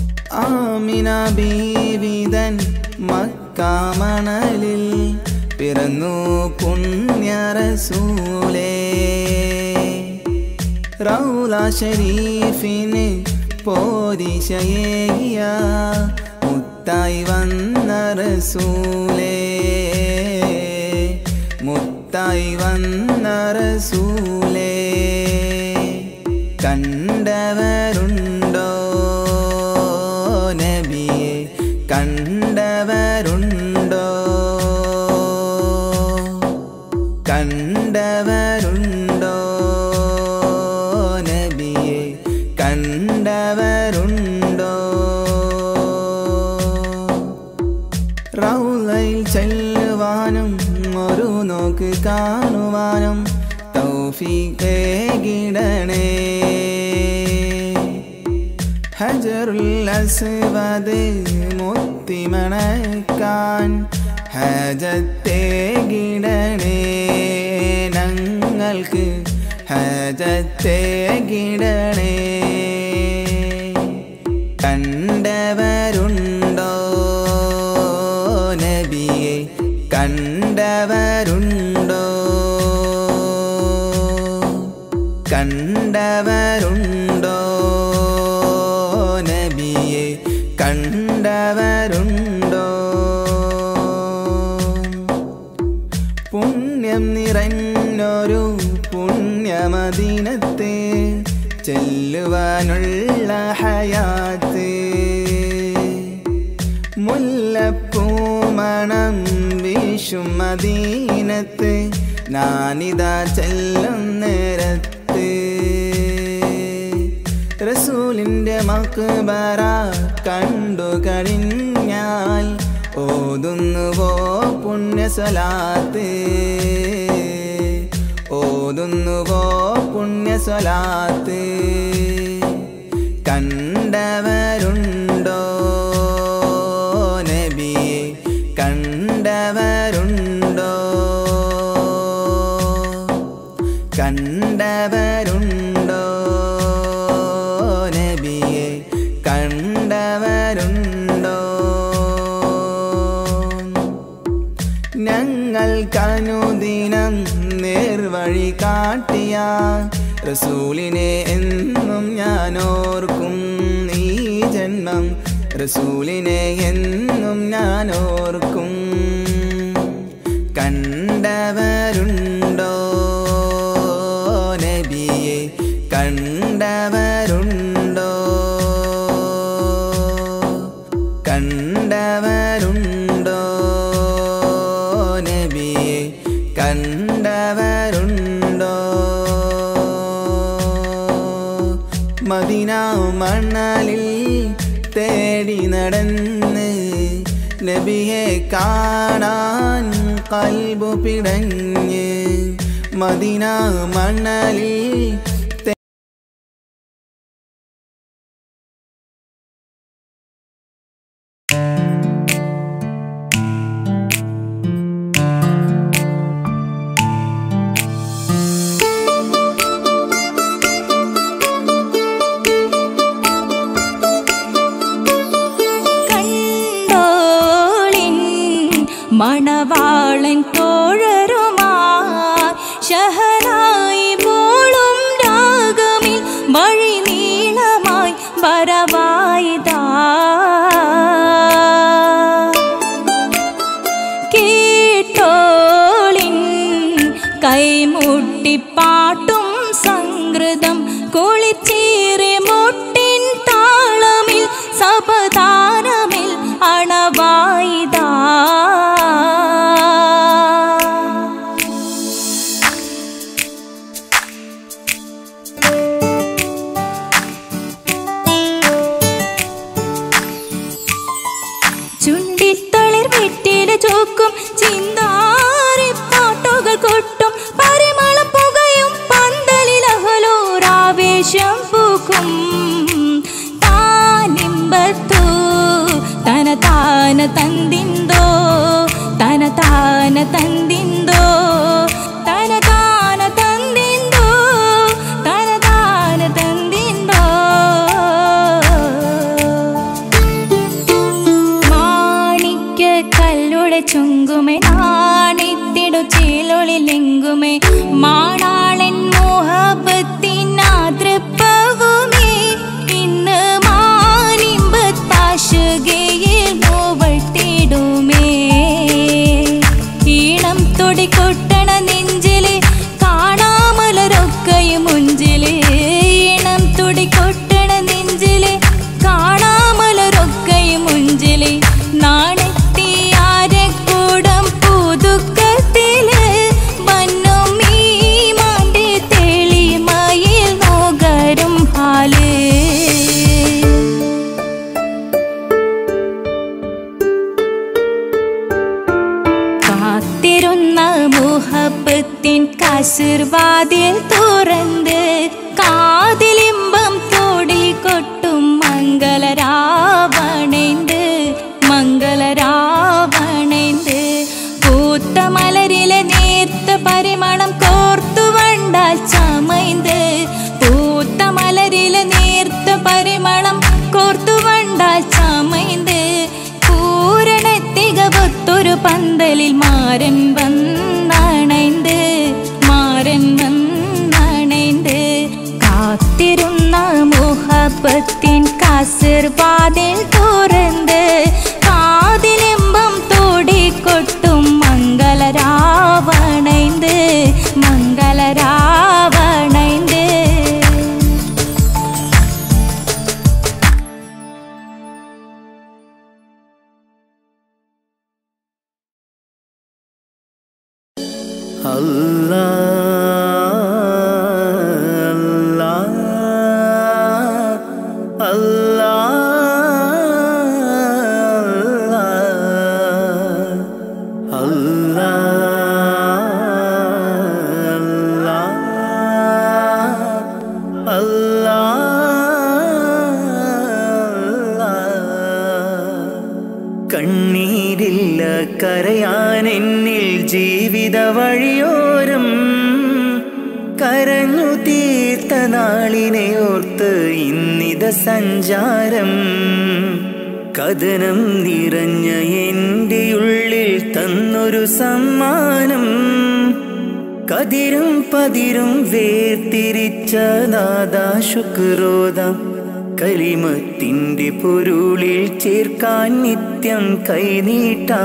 ബീവിതൻ മക്കാമണലിൽ പിറന്നു പുണ്യ റസൂലേ റൗള ശരീഫിന് പോരിശയേകിയ മുത്തായി വന്ന റസൂലേ മുത്തായി വന്ന റസൂലേ കണ്ടവരുണ്ടോ നബിയെ കണ്ടവരുണ്ടോ കണ്ടവരുണ്ടോ നബിയെ കണ്ടവരുണ്ടോ റൗളയിൽ ചെല്ലുവാനും ഒരു നോക്ക് കാണുവാനും തൗഫീഖേകിടണേ ഹജറുൽ അസ്വദ് മുത്തിമണക്കാൻ ഹജത്തേകിടണേ ഞങ്ങൾക്ക് ഹജത്തേകിടണേ കണ്ടവരുണ്ടോ നബിയെ കണ്ടവരുണ്ടോ കണ്ടവരുണ്ടോ നബിയെ കണ്ടവരുണ്ടോ പുണ്യം നിറഞ്ഞൊരു പുണ്യമദീനത്തെ ചെല്ലുവാനുള്ള ഹയാത്ത് മുല്ലപ്പൂമണം വീശും മദീനത്ത് ഞാനിതാ ചെല്ലും നേരത്ത് റസൂലിൻ്റെ മക്ബറ കണ്ടു കഴിഞ്ഞാൽ ഓതുന്നുവോ പുണ്യസലാത്ത് ഓതുന്നുവോ പുണ്യസലാത്ത് കണ്ടവരുണ്ടോ നബിയെ കണ്ടവരുണ്ടോ കണ്ടവരുണ്ടോ നബിയെ കണ്ടവരുണ്ടോ ഞങ്ങൾക്കനുദിനം നേർവഴി കാട്ടിയ റസൂലിനെ എന്നും ഞാനോർക്കും ഈ ജന്മം റസൂലിനെ എന്നും ഞാനോർക്കും കണ്ടവരുണ്ടോ നബിയെ കണ്ടവരുണ്ടോ കണ്ടവരുണ്ടോ നബിയെ കണ്ടവരുണ്ടോ മദീന മണലിൽ തേടി നടന്ന് നബിയെ കാണാൻ കൽബു പിടഞ്ഞ് മദീന മണലിൽ മണവാളൻ തോഴരുമാ ശഹനായി പോളും രാഗമിൽ വഴി നീളമായി വരവായിതാ കേട്ടോളിൻ കൈമുട്ടിപ്പാട്ടും സംഗൃതം കുളിച്ചേറി മുട്ടിൻ താളമിൽ സപതാരമിൽ അണവായിതാ ചുണ്ടിത്തളിർ വെറ്റില ചോക്കും ചിന്താരി പാട്ടുകൾ കൊട്ടും പരിമളം പുകയും തൊഴിലെങ്കുമേ മാണാളൻ മോഹബത്തിനാതൃപ്പവുമേ ഇന്ന് മാനിമ്പത്താശുകയിൽ നോവട്ടിടുമേ ഈണം തൊടികൊട്ടണ നെഞ്ചില് കാണാമലരൊക്കെയും മുഞ്ചില് ഈണം തൊടികൊട്ടണ നെഞ്ചില് കാണാമലരൊക്കെയും മുഞ്ചില് നാണത്തിയാരെ കൂടം പുതുക്കത്തില് വന്നും ഈ മാന്റെ തെളിമയിൽ നോകരും ഹാല് കാത്തിരുന്ന മുഹബത്തിൻ കസിർവാതിൽ തുറന്ന് കാതിലിമ്പം തോടി കൊട്ടും മംഗളരാവണേന്ത് മംഗളരാവണേന്ത് പൂത്ത മലരിലെ നേർത്ത പരിമളം കോർത്തു വണ്ടാൽ ചമൈന്ത് പൂത്ത മലരിലെ നേർത്ത പരിമളം കോർത്തു വണ്ടാൽ ചമൈന്ത് പൂരണത്തികവൊത്തൊരു പന്തലിൽ മാരൻ വന്നണൈന്ത് മാരൻ വന്നണൈന്ത് കാത്തിരുന്ന മുഹബത്തിൻ കസിർവാതിൽ തുറന്ന് കാതിലിമ്പം തോടിക്കൊട്ടും മംഗളരാവണൈന്ത് മംഗളരാവണൈന്ത് കണ്ണീരില്ല കരയാൻ എന്നിൽ ജീവിത വഴിയോരം കരഞ്ഞു തീർത്ത നാളിനെ ഓർത്ത് ഇന്നിത സഞ്ചാരം കഥനം നിറഞ്ഞ എൻ്റെ ഉള്ളിൽ തന്നൊരു സമ്മാനം കതിരും പതിരും വേർതിരിച്ച നാദാ ശുക്രോദാം കലിമത്തിൻ്റെ പൊരുളിൽ ചേർക്കാൻ നിത്യം കൈനീട്ടാ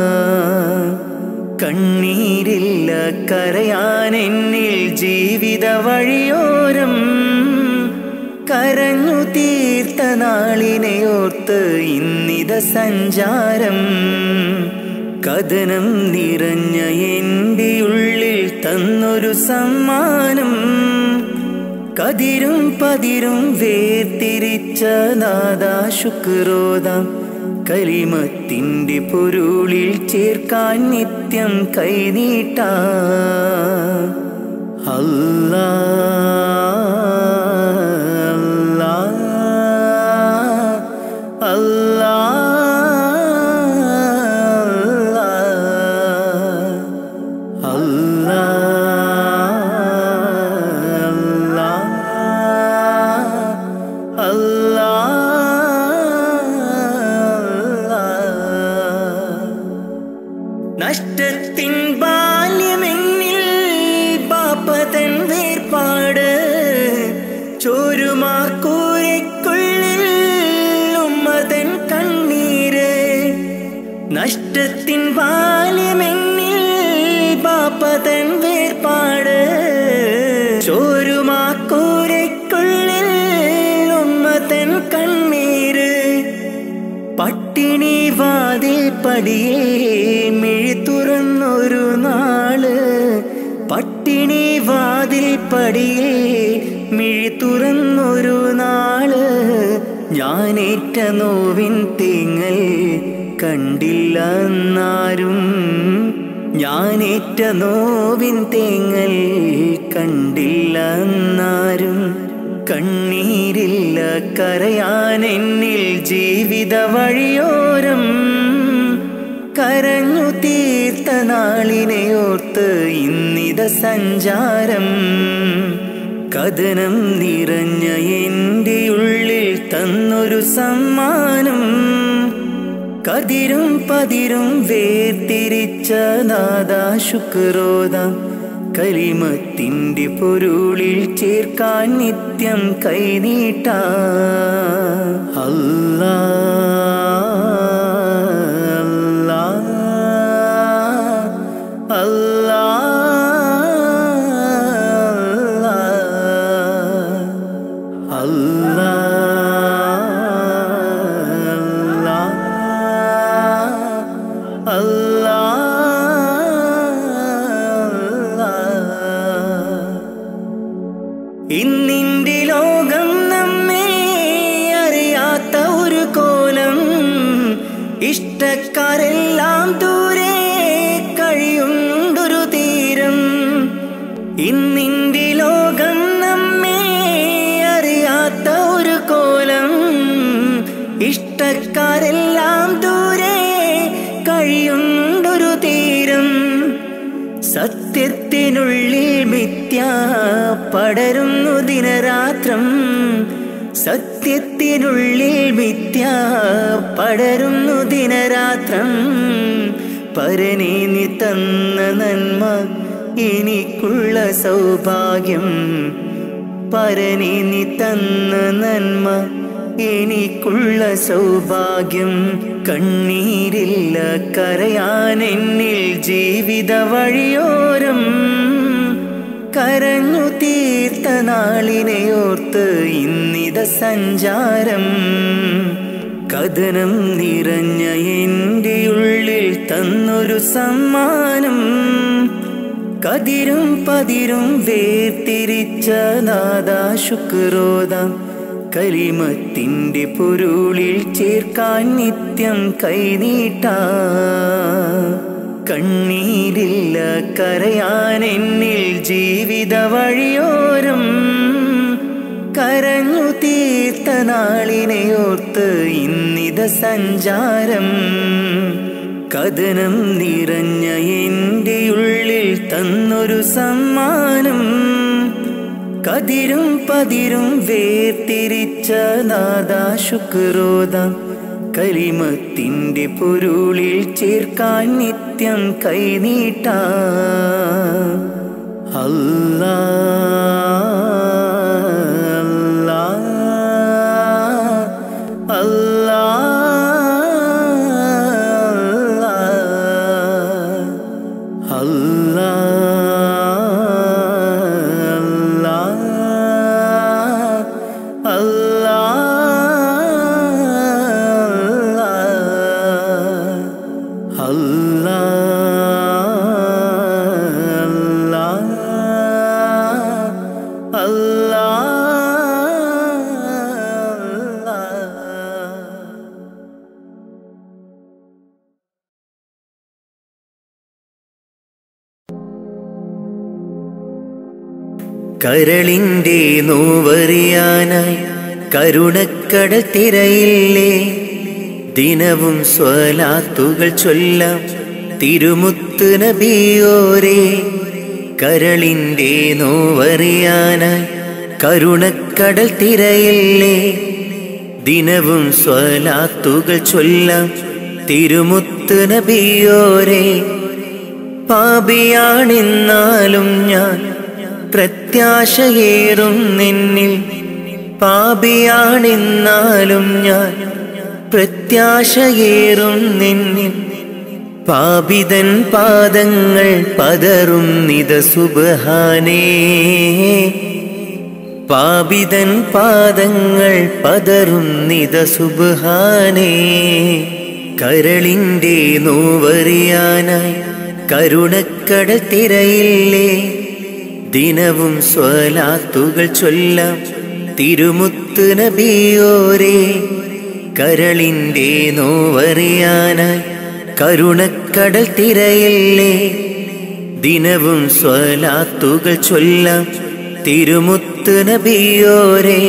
കണ്ണീരില്ല കരയാൻ എന്നിൽ ജീവിത വഴിയോരം കരഞ്ഞു തീർത്ത നാളിനെ ഓർത്ത് ഇന്നിത സഞ്ചാരം കഥനം നിറഞ്ഞ എൻ്റെ ഉള്ളിൽ തന്നൊരു സമ്മാനം കതിരും പതിരും വേർതിരിച്ച നാദാ ശുക്രോദാം കലിമത്തിൻ്റെ പൊരുളിൽ ചേർക്കാൻ നിത്യം കൈനീട്ടാ അല്ലാ അല്ലാ അല്ലാ നഷ്ടത്തിൻ ബാല്യമെന്നിൽ പാപ്പതൻ വേർപാട് ചോരുമാക്കൂരയ്ക്കുള്ളിൽ ഉമ്മതൻ കണ്ണീര് നഷ്ടത്തിൻ ബാല്യമെന്നിൽ പാപ്പതൻ വേർപാട് ചോരുമാക്കൂരയ്ക്കുള്ളിൽ ഉമ്മതൻ കണ്ണീര് പട്ടിണി വാതിൽ പടിയേ മിഴി തുറന്നൊരു നാള് പട്ടിണി വാതിൽ പടിയേ മിഴി തുറന്നൊരു നാള് ഞാനേറ്റ നോവിൻ തേങ്ങൽ കണ്ടില്ല എന്നാരും ഞാനേറ്റ നോവിൻ തേങ്ങൽ കണ്ടില്ല എന്നാരും കണ്ണീരില്ല കരയാൻ എന്നിൽ ജീവിത വഴിയോരം കരഞ്ഞു തീർത്ത നാളിനെ ഓർത്ത് ഇന്നിത സഞ്ചാരം കഥനം നിറഞ്ഞ എൻ്റെ ഉള്ളിൽ തന്നൊരു സമ്മാനം കതിരും പതിരും വേർതിരിച്ച നാദാ ശുക്രോദാം കലിമത്തിന്റെ പൊരുളിൽ ചേർക്കാൻ നിത്യം കൈനീട്ടാ അല്ലാ അല്ലാ അല്ലാ ഇന്നിന്റെ ലോകം നമ്മെ അറിയാത്ത ഒരു കോലം ഇഷ്ടക്കാരെല്ലാം ദൂരെ കഴിയുണ്ടൊരു തീരം ഇന്നിന്റെ ലോകം നമ്മെ അറിയാത്ത ഒരു കോലം ഇഷ്ടക്കാരെല്ലാം ദൂരെ കഴിയുണ്ടൊരു തീരം സത്യത്തിനുള്ളിൽ മിഥ്യ പടരുന്നു ദിനരാത്രം സത്യത്തിനുള്ളിൽ മിഥ്യ പടരുന്നു ദിനരാത്രം പരനേ നീ തന്ന നന്മ എനിക്കുള്ള സൗഭാഗ്യം പരനേ നീ തന്ന നന്മ എനിക്കുള്ള സൗഭാഗ്യം കണ്ണീരില്ല കരയാൻ എന്നിൽ ജീവിത വഴിയോരം കരഞ്ഞു തീർത്ത നാളിനെയോർത്ത് ഇന്നിത സഞ്ചാരം കഥനം നിറഞ്ഞ എൻ്റെ ഉള്ളിൽ തന്നൊരു സമ്മാനം കതിരും പതിരും വേർതിരിച്ച നാദാ ശുക്രോദാം കലിമത്തിന്റെ പൊരുളിൽ ചേർക്കാൻ നിത്യം കൈനീട്ടാ കണ്ണീരില്ല കരയാൻ എന്നിൽ ജീവിത വഴിയോരം കരഞ്ഞു തീർത്ത നാളിനെയോർത്ത് ഇന്നിത സഞ്ചാരം കഥനം നിറഞ്ഞ എൻ്റെ ഉള്ളിൽ തന്നൊരു സമ്മാനം കതിരും പതിരും വേർതിരിച്ച നാദാ ശുക്രോദാം കലിമത്തിന്റെ പൊരുളിൽ ചേർക്കാൻ നിത്യം കൈനീട്ടാ അല്ലാ അല്ലാ അല്ലാ അല്ലാ കരളിന്റെ നോവറിയാനായി കരുണക്കടൽ തിരയില്ലേ ദിനവും സ്വലാത്തുകൾ ചൊല്ലാം തിരുമുത്ത് നബിയോരേ കരളിന്റെ നോവറിയാനായി കരുണക്കടൽ തിരയില്ലേ ദിനവും സ്വലാത്തുകൾ ചൊല്ലാം തിരുമുത്ത് നബിയോരേ പാപിയാണെന്നാലും ഞാൻ പ്രത്യാശയേറും നിന്നിൽ പാപിയാണെന്നാലും ഞാൻ പ്രത്യാശയേറും നിന്നിൽ പാപിതൻ പാദങ്ങൾ പതറും നിത സുബ്ഹാനേ പാപിതൻ പാദങ്ങൾ പതറും നിത സുബ്ഹാനേ കരളിന്റെ നോവറിയാനായി കരുണക്കടൽ തിരയില്ലേ ദിനവും സ്വലാത്തുകൾ ചൊല്ലാം തിരുമുത്ത് നബിയോരേ കരളിന്റെ നോവറിയാനായി കരുണക്കടൽ തിരയില്ലേ ദിനവും സ്വലാത്തുകൾ ചൊല്ലാം തിരുമുത്ത് നബിയോരേ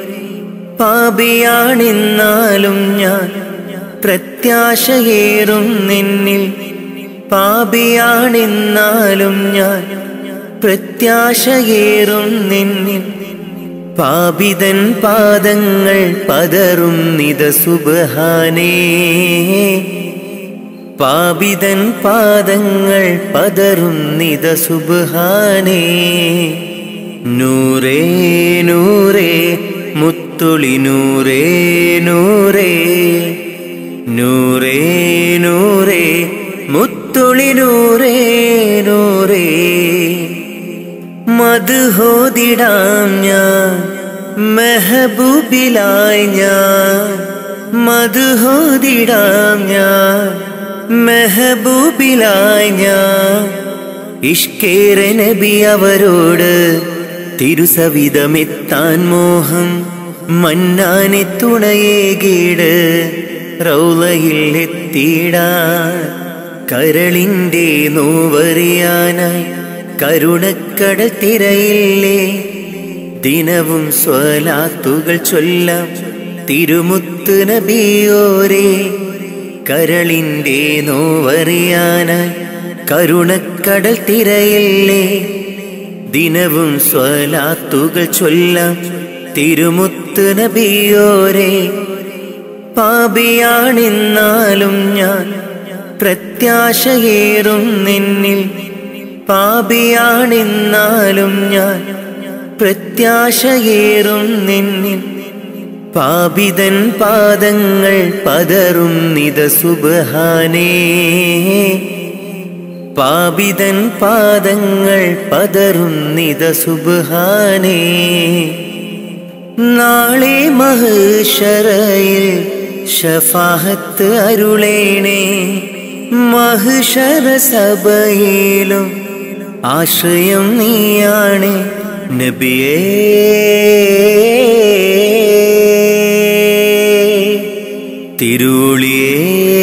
പാപിയാണെന്നാലും ഞാൻ പ്രത്യാശയേറും നിന്നിൽ പാപിയാണെന്നാലും ഞാൻ പ്രത്യാശയേറും നിന്നിൽ പാപിതൻ പാദങ്ങൾ പതറുന്നിത സുബ്ഹാനേ പാപിതൻ പാദങ്ങൾ പതറുന്നിത സുബ്ഹാനേ നൂറേ നൂറേ മുത്തുളി നൂറേ നൂറേ നൂറേ നൂറേ മുത്തുളി നൂറേ നൂറേ മദ്ഹോദിടാം ഞാൻ മെഹബൂബിലായി ഞാൻ മദ്ഹോദിടാം ഞാൻ മെഹബൂബിലായി ഞാൻ ഇഷ്കേറെ നബി അവരോട് തിരുസവിധമെത്താൻ മോഹം മന്നാനെ തുണയേകീട് റൗളയിൽ എത്തിയിടാൻ കരളിൻ്റെ നോവറിയാനായി കരുണക്കടൽ തിരയില്ലേ ദിനവും സ്വലാത്തുകൾ ചൊല്ലാം തിരുമുത്ത് നബിയോരേ കരളിൻ്റെ നോവറിയാനായി കരുണക്കടൽ തിരയില്ലേ ദിനവും സ്വലാത്തുകൾ ചൊല്ലാം തിരുമുത്ത് നബിയോരേ പാപിയാണെന്നാലും ഞാൻ പ്രത്യാശയേറും നിന്നിൽ പാപിയാണെന്നാലും ഞാൻ പ്രത്യാശയേറും നിന്നിൽ പാപിതൻ പാദങ്ങൾ പതറുന്നിത സുബ്ഹാനേ പാപിതൻ പാദങ്ങൾ പതറുന്നിത സുബ്ഹാനേ നാളെ മഹ്ശറയിൽ ശഫാഅത്ത് അരുളേണേ മഹ്ശറ സഭയിലും ആശ്രയം നീയാണ് നബിയേ തിരുളിയേ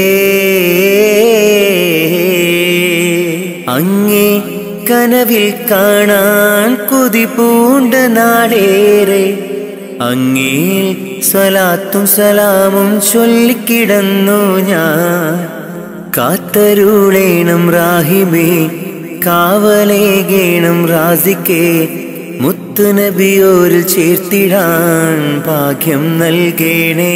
അങ്ങേ കനവിൽ കാണാൻ കൊതി പൂണ്ട നാടേറെ അങ്ങേ സ്വലാത്തും സലാമും ചൊല്ലിക്കിടന്നു ഞാൻ കാത്തരുളേണം റാഹിമേ കാവലേകേണം റാസിക്കേ മുത്ത് നബിയോരിൽ ചേർത്തിടാൻ ഭാഗ്യം നൽകേണേ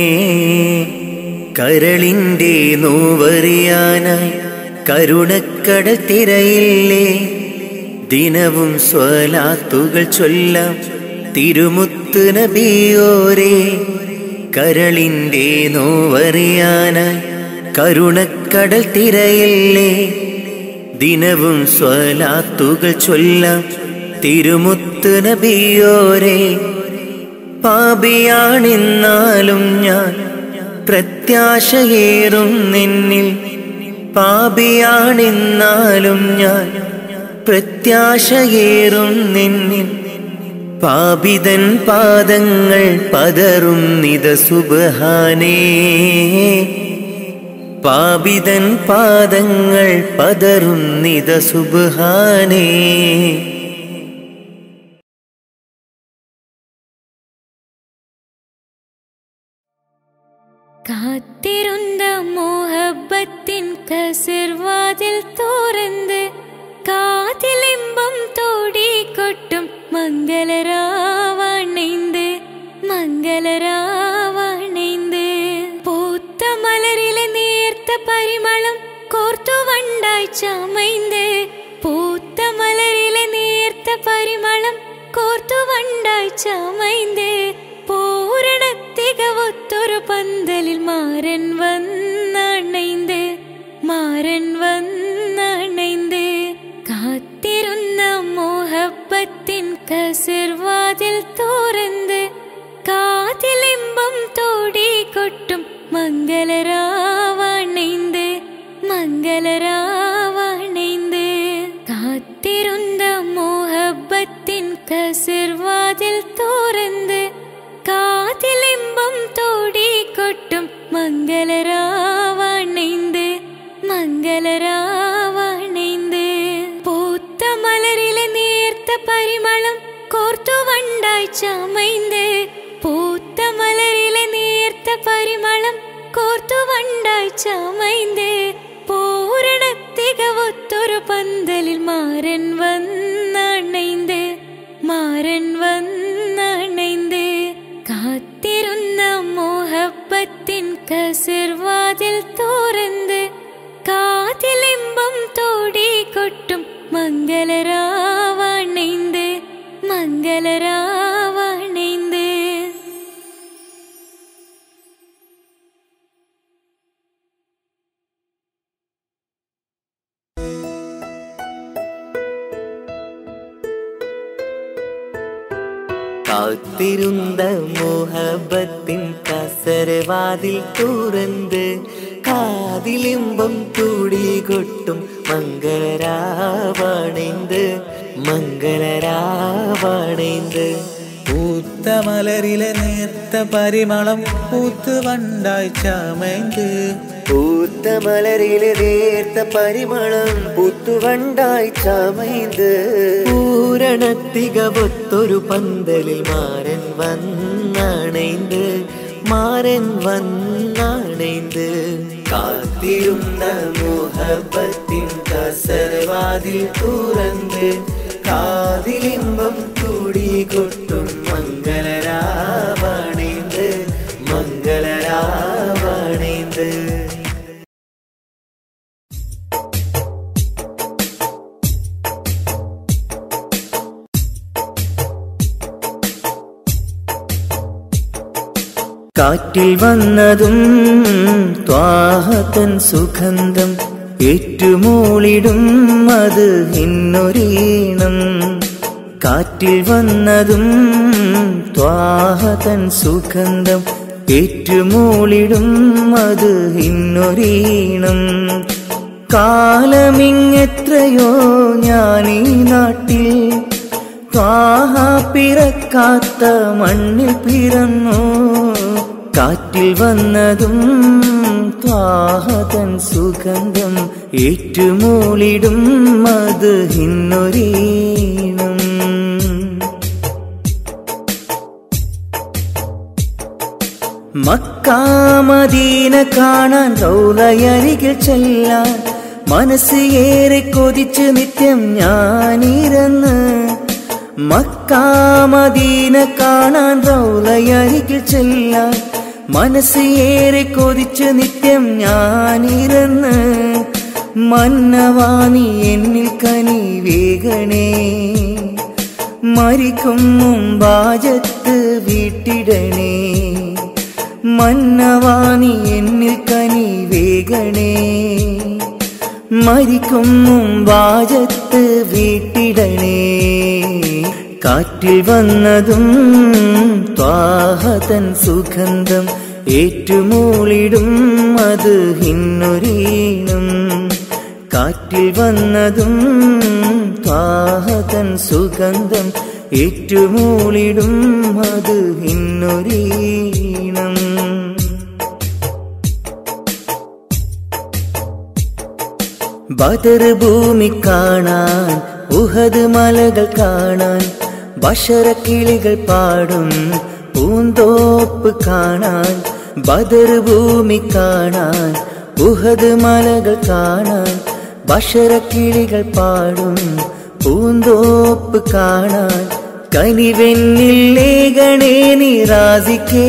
കരളിൻ്റെ നോവറിയാനായി കരുണക്കടൽ തിരയില്ലേ ദിനവും സ്വലാത്തുകൾ ചൊല്ലാം തിരുമുത്ത് നബിയോരേ കരളിൻ്റെ നോവറിയാനായി കരുണക്കടൽ തിരയില്ലേ ദിനവും സ്വലാത്തുകൾ ചൊല്ലാം തിരുമുത്ത് നബിയോരേ പാപിയാണെന്നാലും ഞാൻ പ്രത്യാശയേറും നിന്നിൽ പാപിയാണെന്നാലും ഞാൻ പ്രത്യാശയേറും നിന്നിൽ പാപിതൻ പാദങ്ങൾ പതറുന്നിത സുബ്ഹാനേ പാപിതൻ പാദങ്ങൾ പതറുന്നിത സുബ്ഹാനേ കാത്തിരുന്ന മോഹബത്തിൻ കസിർവാതിൽ തുറന്ന് കാതിലിമ്പം തോടിക്കൊട്ടും മംഗളരാവണൈந்து മംഗളരാവണൈந்து പൂത്ത മലരിലെ നേർത്ത പരിമളം കോർത്തു വണ്ടായി ചമൈந்து പൂത്ത മലരിലെ നേർത്ത പരിമളം കോർത്തു വണ്ടായി ചമൈந்து പൂരണത്തികവൊത്തൊരു പന്തലിൽ മാരൻ വന്നണൈந்து മാരൻ വന്നണൈந்து കാത്തിരുന്ന മോഹബത്തിൻ കസിർവാതിൽ തുറന്ന് കാതിലിമ്പം തോടിക്കൊട്ടും മംഗളരാവണൈந்து മംഗളരാവണൈந்து കാത്തിരുന്ന മോഹബത്തിൻ കസിർവാതിൽ തുറന്ന് കാതിലിമ്പം തോടിക്കൊട്ടും മംഗളരാവണൈந்து മംഗളരാവണൈந்து പൂത്ത മലരിലെ നേർത്ത പരിമളം കോർത്തു വണ്ടായി ചമൈந்து പൂത്ത മലരിലെ നേർത്ത പരിമളം കോർത്തു വണ്ടായി ചമൈந்து പൂരണത്തികവൊത്തൊരു പന്തലിൽ മാരൻ വന്നണൈந்து മാരൻ വന്നണൈந்து കസർവാതിൽ തുറന്ന് കാതിലിമ്പം തോടി കൊട്ടും മംഗളരാവണൈந்து മംഗളരാവണൈந்து. കാത്തിരുന്ന മോഹബത്തിൻ കസരവാതിൽ തുറന്ന് കാതിലിമ്പം കൂടി കൊട്ടും മംഗളരാവണൈந்து മംഗളരാവണൈந்து. പൂത്ത മലരിലെ നേർത്ത പരിമളം പൂത്ത് വണ്ടായി ചമൈந்து പൂത്ത മലരിലെ നേർത്ത പരിമളം പൂത്തുവണ്ടായി ചമൈந்து. പൂരണത്തികവൊത്തൊരു പന്തലിൽ മാരൻ വന്നണൈந்து മാരൻ വന്നണൈந்து. കാത്തിരുന്ന മോഹബത്തിൻ കസരവാതിൽ തുറന്ന് കാതിലിമ്പം കൂടി കൊട്ടും മംഗളരാവണൈந்து മംഗളരാവണൈந்து. കാറ്റിൽ വന്നതും ത്വാഹതൻ സുഗന്ധം ഏറ്റുമൂളിടും അത് ഇന്നൊരീണം. കാറ്റിൽ വന്നതും ത്വാഹതൻ സുഗന്ധം ഏറ്റുമൂളിടും അത് ഇന്നൊരീണം. കാലമിങ്ങെത്രയോ ഞാനീ നാട്ടിൽ ത്വാഹ പിറക്കാത്ത മണ്ണിൽ പിറന്നു. കാറ്റിൽ വന്നതും ത്വാഹതൻ സുഗന്ധം ഏറ്റുമൂളിടും അത് ഇന്നൊരീണം. മക്കാ മദീന കാണാൻ റൗളയരികിൽ ചെല്ലാൻ മനസ്സ് ഏറെ കൊതിച്ച് നിത്യം ഞാനിരുന്ന്. മക്കാ മദീന കാണാൻ റൗളയരികിൽ ചെല്ലാൻ മനസ്സ് ഏറെ കൊതിച്ച് നിത്യം ഞാനിരുന്ന്. മന്നവാനി എന്നിൽ കനി വേഗണേ മരിക്കും മുമ്പാജത്ത് വീട്ടിടണേ. മന്നവാനി എന്നിൽ കനി വേഗണേ മരിക്കും മുമ്പാജത്ത് വീട്ടിടണേ. കാറ്റിൽ വന്നതും ത്വാഹതൻ സുഗന്ധം ഏറ്റുമൂളിടും അത് ഇന്നൊരീണം. കാറ്റിൽ വന്നതും ത്വാഹതൻ സുഗന്ധം ഏറ്റുമൂളിടും അത് ഇന്നൊരീണം. ബദർ ഭൂമി കാണാൻ ഉഹദ് മലകൾ കാണാൻ ബഷറക്കിളികൾ പാടും പൂന്തോപ്പ് കാണാൻ. ബദർ ഭൂമി കാണാൻ ഉഹദ് മലകൾ കാണാൻ ബഷറക്കിളികൾ പാടും പൂന്തോപ്പ് കാണാൻ. കനിവെന്നിൽ ലേഖണേ നിറാസിക്കേ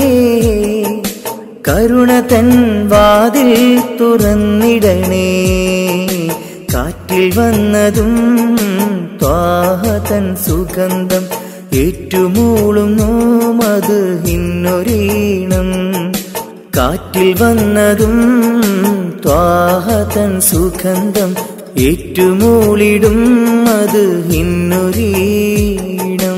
കരുണ തൻ വാതിൽ തുറന്നിടണേ. കാറ്റിൽ വന്നതും ത്വാഹതൻ സുഗന്ധം ഏറ്റുമൂളുന്നു അത് ഇന്നൊരീണം. കാറ്റിൽ വന്നതും ത്വാഹതൻ സുഗന്ധം ഏറ്റുമൂളിടും അത് ഇന്നൊരീണം.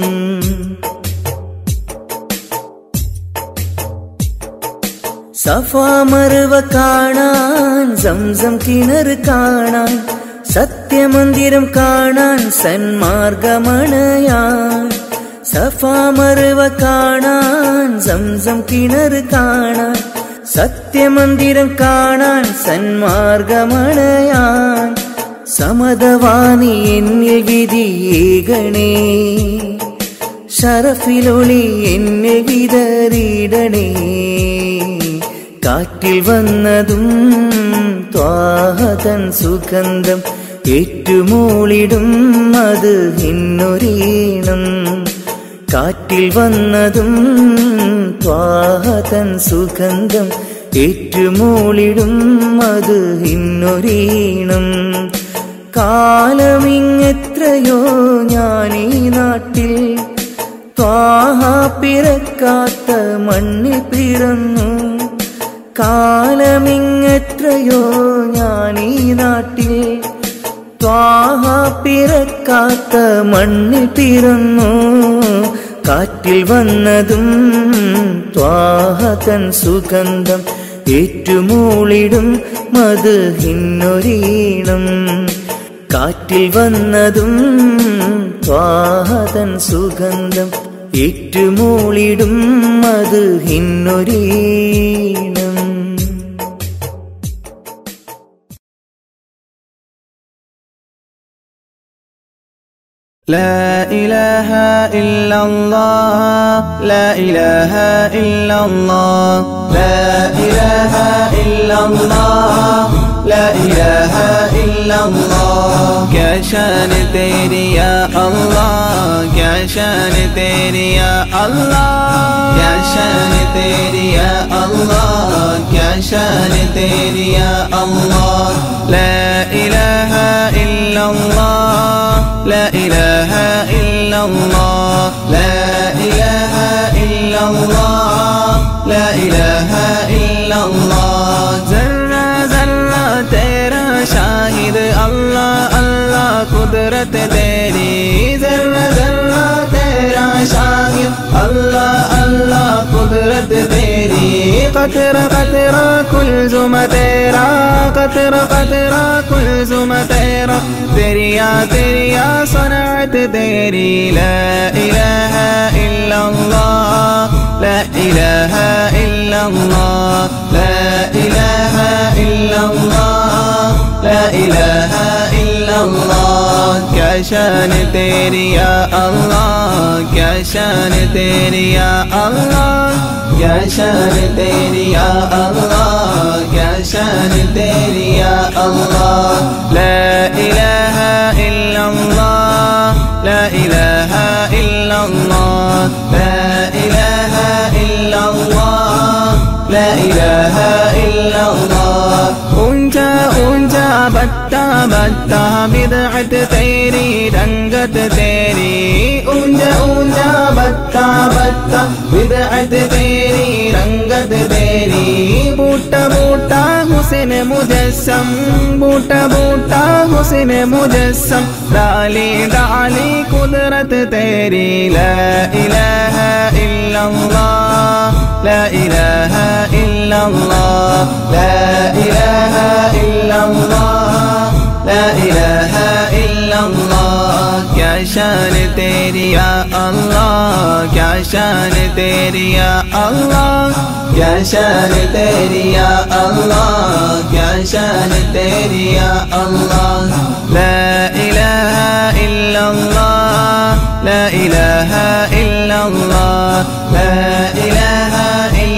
സഫാ മർവ കാണാൻ സംസം കിണർ കാണാൻ സത്യമന്ദിരം കാണാൻ സന്മാർഗമണയാൻ. സഫാ മർവ കാണാൻ സംസം കിണർ കാണാൻ സത്യമന്ദിരം കാണാൻ സന്മാർഗമണയാൻ. സമതവാനി എന്നിൽ വിധിയേകണേ ശരഫിലൊളി എന്നിൽ വിതറിയിടണേ. കാറ്റിൽ വന്നതും ത്വാഹതൻ സുഗന്ധം ഏറ്റുമൂളിടും അത് ഇന്നൊരീണം. കാറ്റിൽ വന്നതും ത്വാഹതൻ സുഗന്ധം ഏറ്റുമൂളിടും അത് ഇന്നൊരീണം. കാലമിങ്ങെത്രയോ ഞാനീ നാട്ടിൽ ത്വാഹ പിറക്കാത്ത മണ്ണിൽ പിറന്നു. കാലമിങ്ങെത്രയോ ഞാനീ നാട്ടിൽ ത്വാഹ പിറക്കാത്ത മണ്ണിൽ പിറന്നു. കാറ്റിൽ വന്നതും ത്വാഹ തൻ സുഗന്ധം ഏറ്റുമൂളിടും മദ്ഹിന്നൊരീണം. കാറ്റിൽ വന്നതും ത്വാഹ തൻ സുഗന്ധം ഏറ്റുമൂളിടും മദ്ഹിന്നൊരീണം. لا إله إلا الله لا إله إلا الله لا إله إلا الله لا إله إلا الله. क्या शान तेरी या अल्लाह, क्या शान तेरी या अल्लाह, क्या शान तेरी या अल्लाह, क्या शान तेरी या अल्लाह. لا إله إلا الله لا إله إلا الله لا إله إلا الله لا إله إلا الله. ज़र्रा ज़र्रा तेरा शाहिद अल्लाह अल्लाह कुदरत तेरी. ज़र्रा ज़र्रा तेरा शाहिद अल्लाह अल्लाह कुदरत तेरी. क़तरा क़तरा कुल्ज़ुम तेरा, क़तरा क़तरा कुल्ज़ुम तेरा. तेरिया तेरिया सनात तेरी. ला इलाहा इल्लल्लाह ला इलाहा इल्लल्लाह ला इलाहा इल्लल्लाह ला इलाहा इल्लल्लाह. क्या शान तेरी या अल्लाह, क्या शान तेरी या अल्लाह, क्या शान तेरी या अल्लाह, क्या शान तेरी या अल्लाह. ला इलाहा इल्लल्लाह ला इलाहा इल्लल्लाह ला इलाहा इल्लल्लाह ला इलाहा इल्लल्लाह. ऊंचा ऊंचा बत्ता बत्ता बिदअत तेरी रंगत तेरी. ऊंचा ऊंचा बत्ता बत्ता बिदअत तेरी रंगत तेरी. बूटा बूटा हुस्न मुजस्सम, बूटा बूटा हुस्न मुजस्सम. डाली डाली कुदरत तेरी. ला इलाहा इल्लल्लाह ला इलाहा इल्लल्लाह ला इलाहा इल्लल्लाह ला इलाहा इल्लल्लाह. क्या शान तेरी या अल्लाह, क्या शान तेरी या अल्लाह, क्या शान तेरी या अल्लाह, क्या शान तेरी या अल्लाह. ला इलाहा इल्लल्लाह ला इलाहा इल्लल्लाह ला इलाहा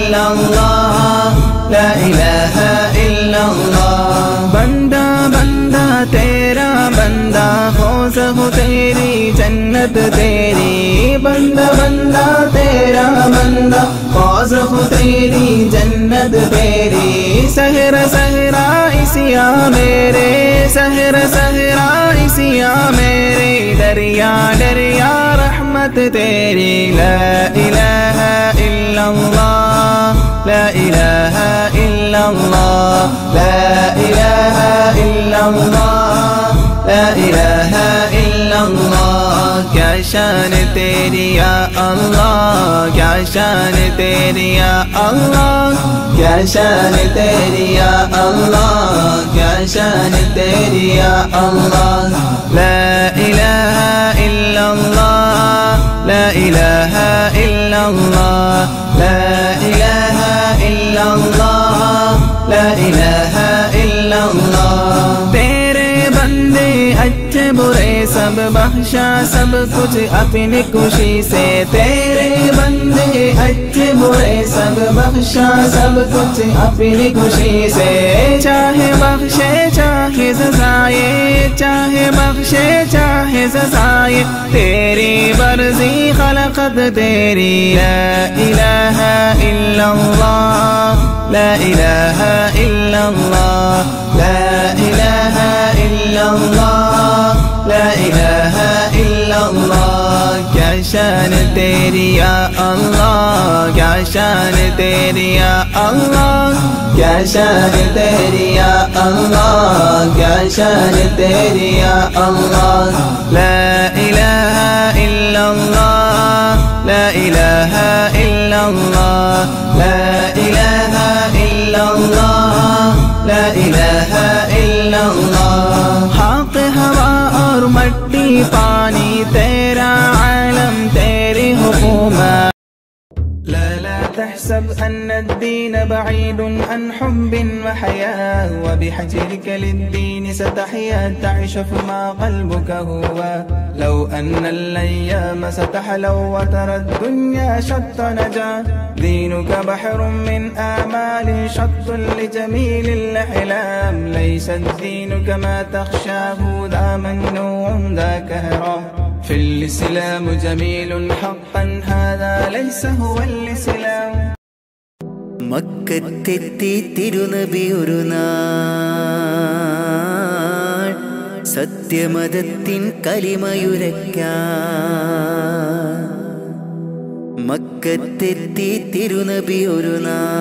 इल्लल्लाह ला इलाहा इल्लल्लाह. बंदा बंदा तेरा बंदा फौज हो तेरी जन्नत तेरी. बंदा बंदा तेरा बंदा फौज हो तेरी जन्नत तेरी. सहरा सहरा इसिया मेरे, सहरा सहरा इसिया मेरे. दरिया दरिया रहमत तेरी. ला इलाहा इल्लल्लाह ला इलाहा इल्लल्लाह ला इलाहा इल्लल्लाह ला इलाहा इल्लल्लाह. क्या शान तेरी या अल्लाह, क्या शान तेरी या अल्लाह, क्या शान तेरी या अल्लाह, क्या शान तेरी या अल्लाह. ला इलाहा इल्लल्लाह ला इलाहा इल्लल्लाह ला इलाहा इल्लल्लाह ला इलाहा इल्लल्लाह. तेरे बंदे अच्छे बुरे सब बख्शा सब कुछ अपनी खुशी से तेरे बंदे अच्छे बुरे सब बख्शा सब कुछ अपनी खुशी से चाहे बख्शे चाहे सजाए चाहे बख्शे चाहे सजाए तेरी मर्जी खलकत तेरी ला इलाहा इल्लल्लाह ला इलाहा इल्लल्लाह ला इलाहा इल्लल्लाह ला इलाहा इल्लल्लाह क्या शान तेरी या अल्लाह क्या शान तेरी या अल्लाह क्या शान तेरी या अल्लाह क्या शान तेरी या अल्लाह ला इलाहा इल्लल्लाह ला इलाहा इल्लल्लाह ला इलाहा इल्लल्लाह ला इलाहा इल्लल्लाह हक हवा और मट्टी पानी तेरा आलम तेरी हुकूमत لا تحسب أن الدين بعيد عن حب وحياة وبحجرك للدين ستحيا تعيش فيما قلبك هو لو أن الأيام ستحلو وترى الدنيا شط نجاة دينك بحر من آمال شط لجميل الأحلام ليس الدين كما تخشاه ذا ممنوع ذا كهرام في الإسلام جميل حقا هذا ليس هو الإسلام മക്കത്തെത്തി തിരുനബി ഒരു നാൾ സത്യമതത്തിൻ കലിമയുരയ്ക്കാൻ മക്കത്തെത്തി തിരുനബി ഒരു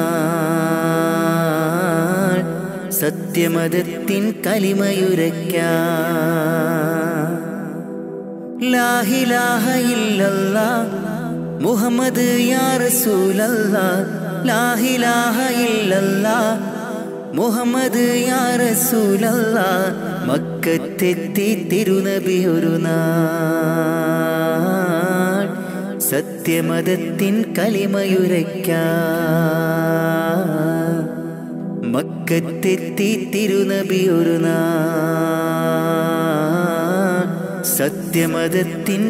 നാൾ സത്യമതത്തിൻ കലിമയുരയ്ക്കാൻ ലാ ഇലാഹ ഇല്ലല്ലാഹ് മുഹമ്മദ് യാ റസൂലല്ലാഹ് ലാ ഇലാഹ ഇല്ലല്ലാഹ് മുഹമ്മദ് യാ റസൂലല്ലാഹ് മക്കത്തെത്തി തിരുനബി ഒരു നാൾ സത്യമതത്തിൻ കലിമയുരയ്ക്കാൻ മക്കത്തെത്തി തിരുനബി ഒരു നാൾ സത്യമതത്തിൻ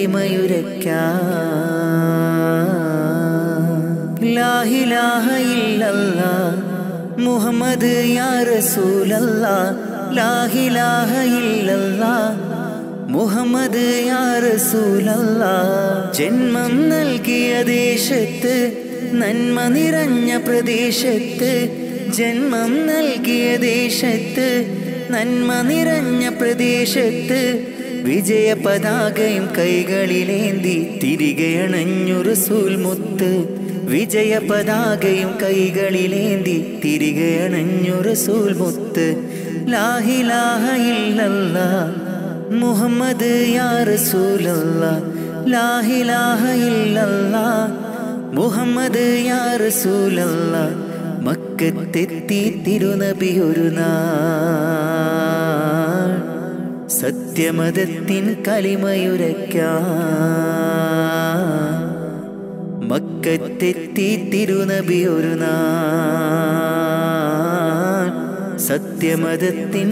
കലിമയുരയ്ക്കാൻ ലാ ഇലാഹ ഇല്ലല്ലാഹ് മുഹമ്മദ് യാ റസൂലല്ലാഹ് ലാ ഇലാഹ ഇല്ലല്ലാഹ് മുഹമ്മദ് യാ റസൂലല്ലാഹ് ജന്മം നൽകിയ ദേശത്ത് നന്മ നിറഞ്ഞ പ്രദേശത്ത് ജന്മം നൽകിയ ദേശത്ത് നന്മ നിറഞ്ഞ പ്രദേശത്ത് വിജയ പതാകയും കൈകളിലേന്തി തിരികെ അണഞ്ഞു റസൂൽ മുത്ത് വിജയ പതാകയും കൈകളിലേന്തി തിരികെ അണഞ്ഞു റസൂൽ മുത്ത് ലാ ഇലാഹ ഇല്ലല്ലാഹ് മുഹമ്മദ് യാ റസൂലല്ലാഹ് ലാ ഇലാഹ ഇല്ലല്ലാഹ് മുഹമ്മദ് യാ റസൂലല്ലാഹ് മക്കത്തെത്തി തിരുനബി ഒരു നാൾ സത്യമതത്തിൻ കലിമയുരയ്ക്കാൻ മക്കത്തെത്തി തിരുനബി ഒരു നാൾ സത്യമതത്തിൻ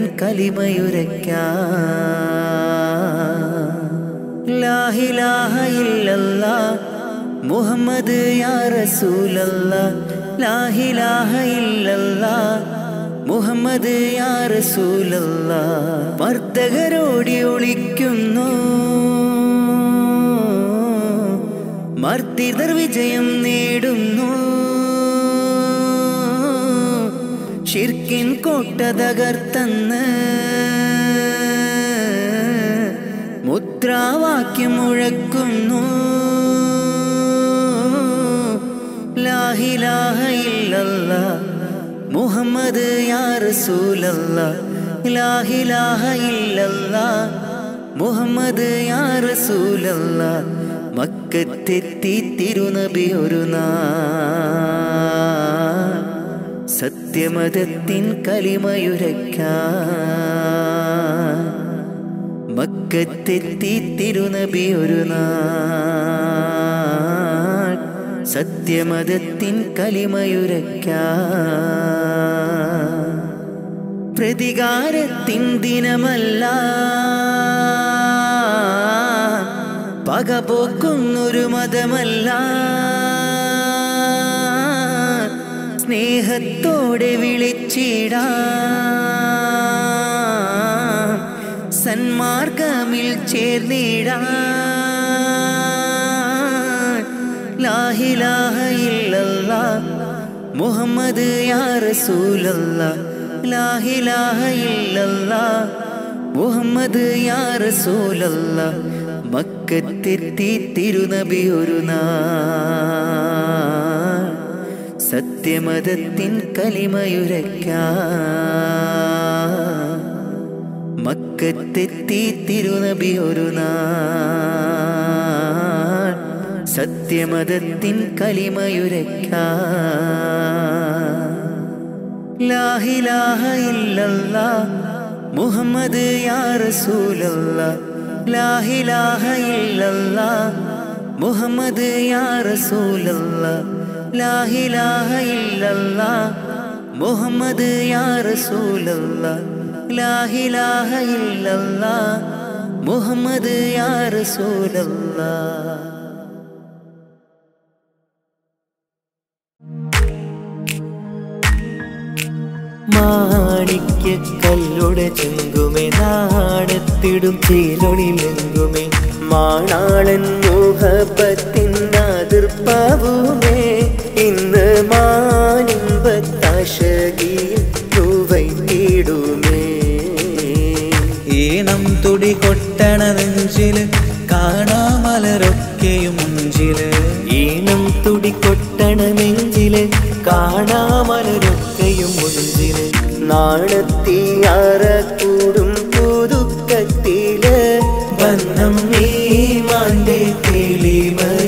കലിമയുരയ്ക്കാൻ ലാ ഇലാഹ ഇല്ലല്ലാഹ് മുഹമ്മദ് യാ റസൂലല്ലാഹ് ലാ ഇലാഹ ഇല്ലല്ലാഹ് മുഹമ്മദ് യാ റസൂലല്ലാഹ് മർദ്ദകരോടി ഒളിക്കുന്നു മർദ്ദിതർ വിജയം നേടുന്നു ശിർക്കിൻ കോട്ട തകർത്തന്ന് മുദ്രാവാക്യം മുഴക്കുന്നു ലാ ഇലാഹ ഇല്ലല്ലാഹ് മുഹമ്മദ് യാ റസൂലല്ലാഹ് ലാ ഇലാഹ ഇല്ലല്ലാഹ് മുഹമ്മദ് യാ റസൂലല്ലാഹ് മക്കത്തെത്തി തിരുനബി ഒരു നാൾ സത്യമതത്തിൻ കലിമയുരയ്ക്കാൻ മക്കത്തെത്തി തിരുനബി ഒരു നാൾ സത്യമതത്തിൻ കലിമയുരയ്ക്കാൻ പ്രതികാരത്തിൻ ദിനമല്ല പകപോക്കുന്നൊരു മതമല്ല സ്നേഹത്തോടെ വിളിച്ചിടാം സന്മാർഗമിൽ ചേർന്നിടാം ലാ ഇലാഹ ഇല്ലല്ലാഹ് മുഹമ്മദ് യാ റസൂലല്ലാഹ് ലാ ഇലാഹ ഇല്ലല്ലാഹ് മുഹമ്മദ് യാ റസൂലല്ലാഹ് മക്കത്തെത്തി തിരുനബി ഒരു നാൾ സത്യമതത്തിൻ കലിമയുരയ്ക്കാൻ മക്കത്തെത്തി തിരുനബി ഒരു നാൾ സത്യമതത്തിൻ കലിമയുരയ്ക്കാൻ ലാ ഇലാഹ ഇല്ലല്ലാഹ് മുഹമ്മദ് യാ റസൂലല്ലാഹ് ലാ ഇലാഹ ഇല്ലല്ലാഹ് മുഹമ്മദ് യാ റസൂലല്ലാഹ് ലാ ഇലാഹ ഇല്ലല്ലാഹ് മുഹമ്മദ് യാ റസൂലല്ലാഹ് ലാ ഇലാഹ ഇല്ലല്ലാഹ് മുഹമ്മദ് യാ റസൂലല്ലാഹ്. മാണിക്യക്കല്ലുടെ ചെങ്കുമേ നാണത്തിടും ചേലൊളിലെങ്കുമേ മാണാളൻ മോഹബത്തിൻ അതിർപ്പാവുമേ ഇന്ന് മാനിമ്പത്താശകിയിൽ രൂപയിടുമേ ഈണം തുടി കൊട്ടണ നെഞ്ചില് കാണാമലരൊക്കെയും മുഞ്ചില് ഈണം തുടി കൊട്ടണ നെഞ്ചില് കാണാമലരൊക്കെയും മുഞ്ചില് നാണത്തിയാറ കൂടും പുതുക്കത്തില് ബന്ധം ഈമാന്റെ തെളിവ്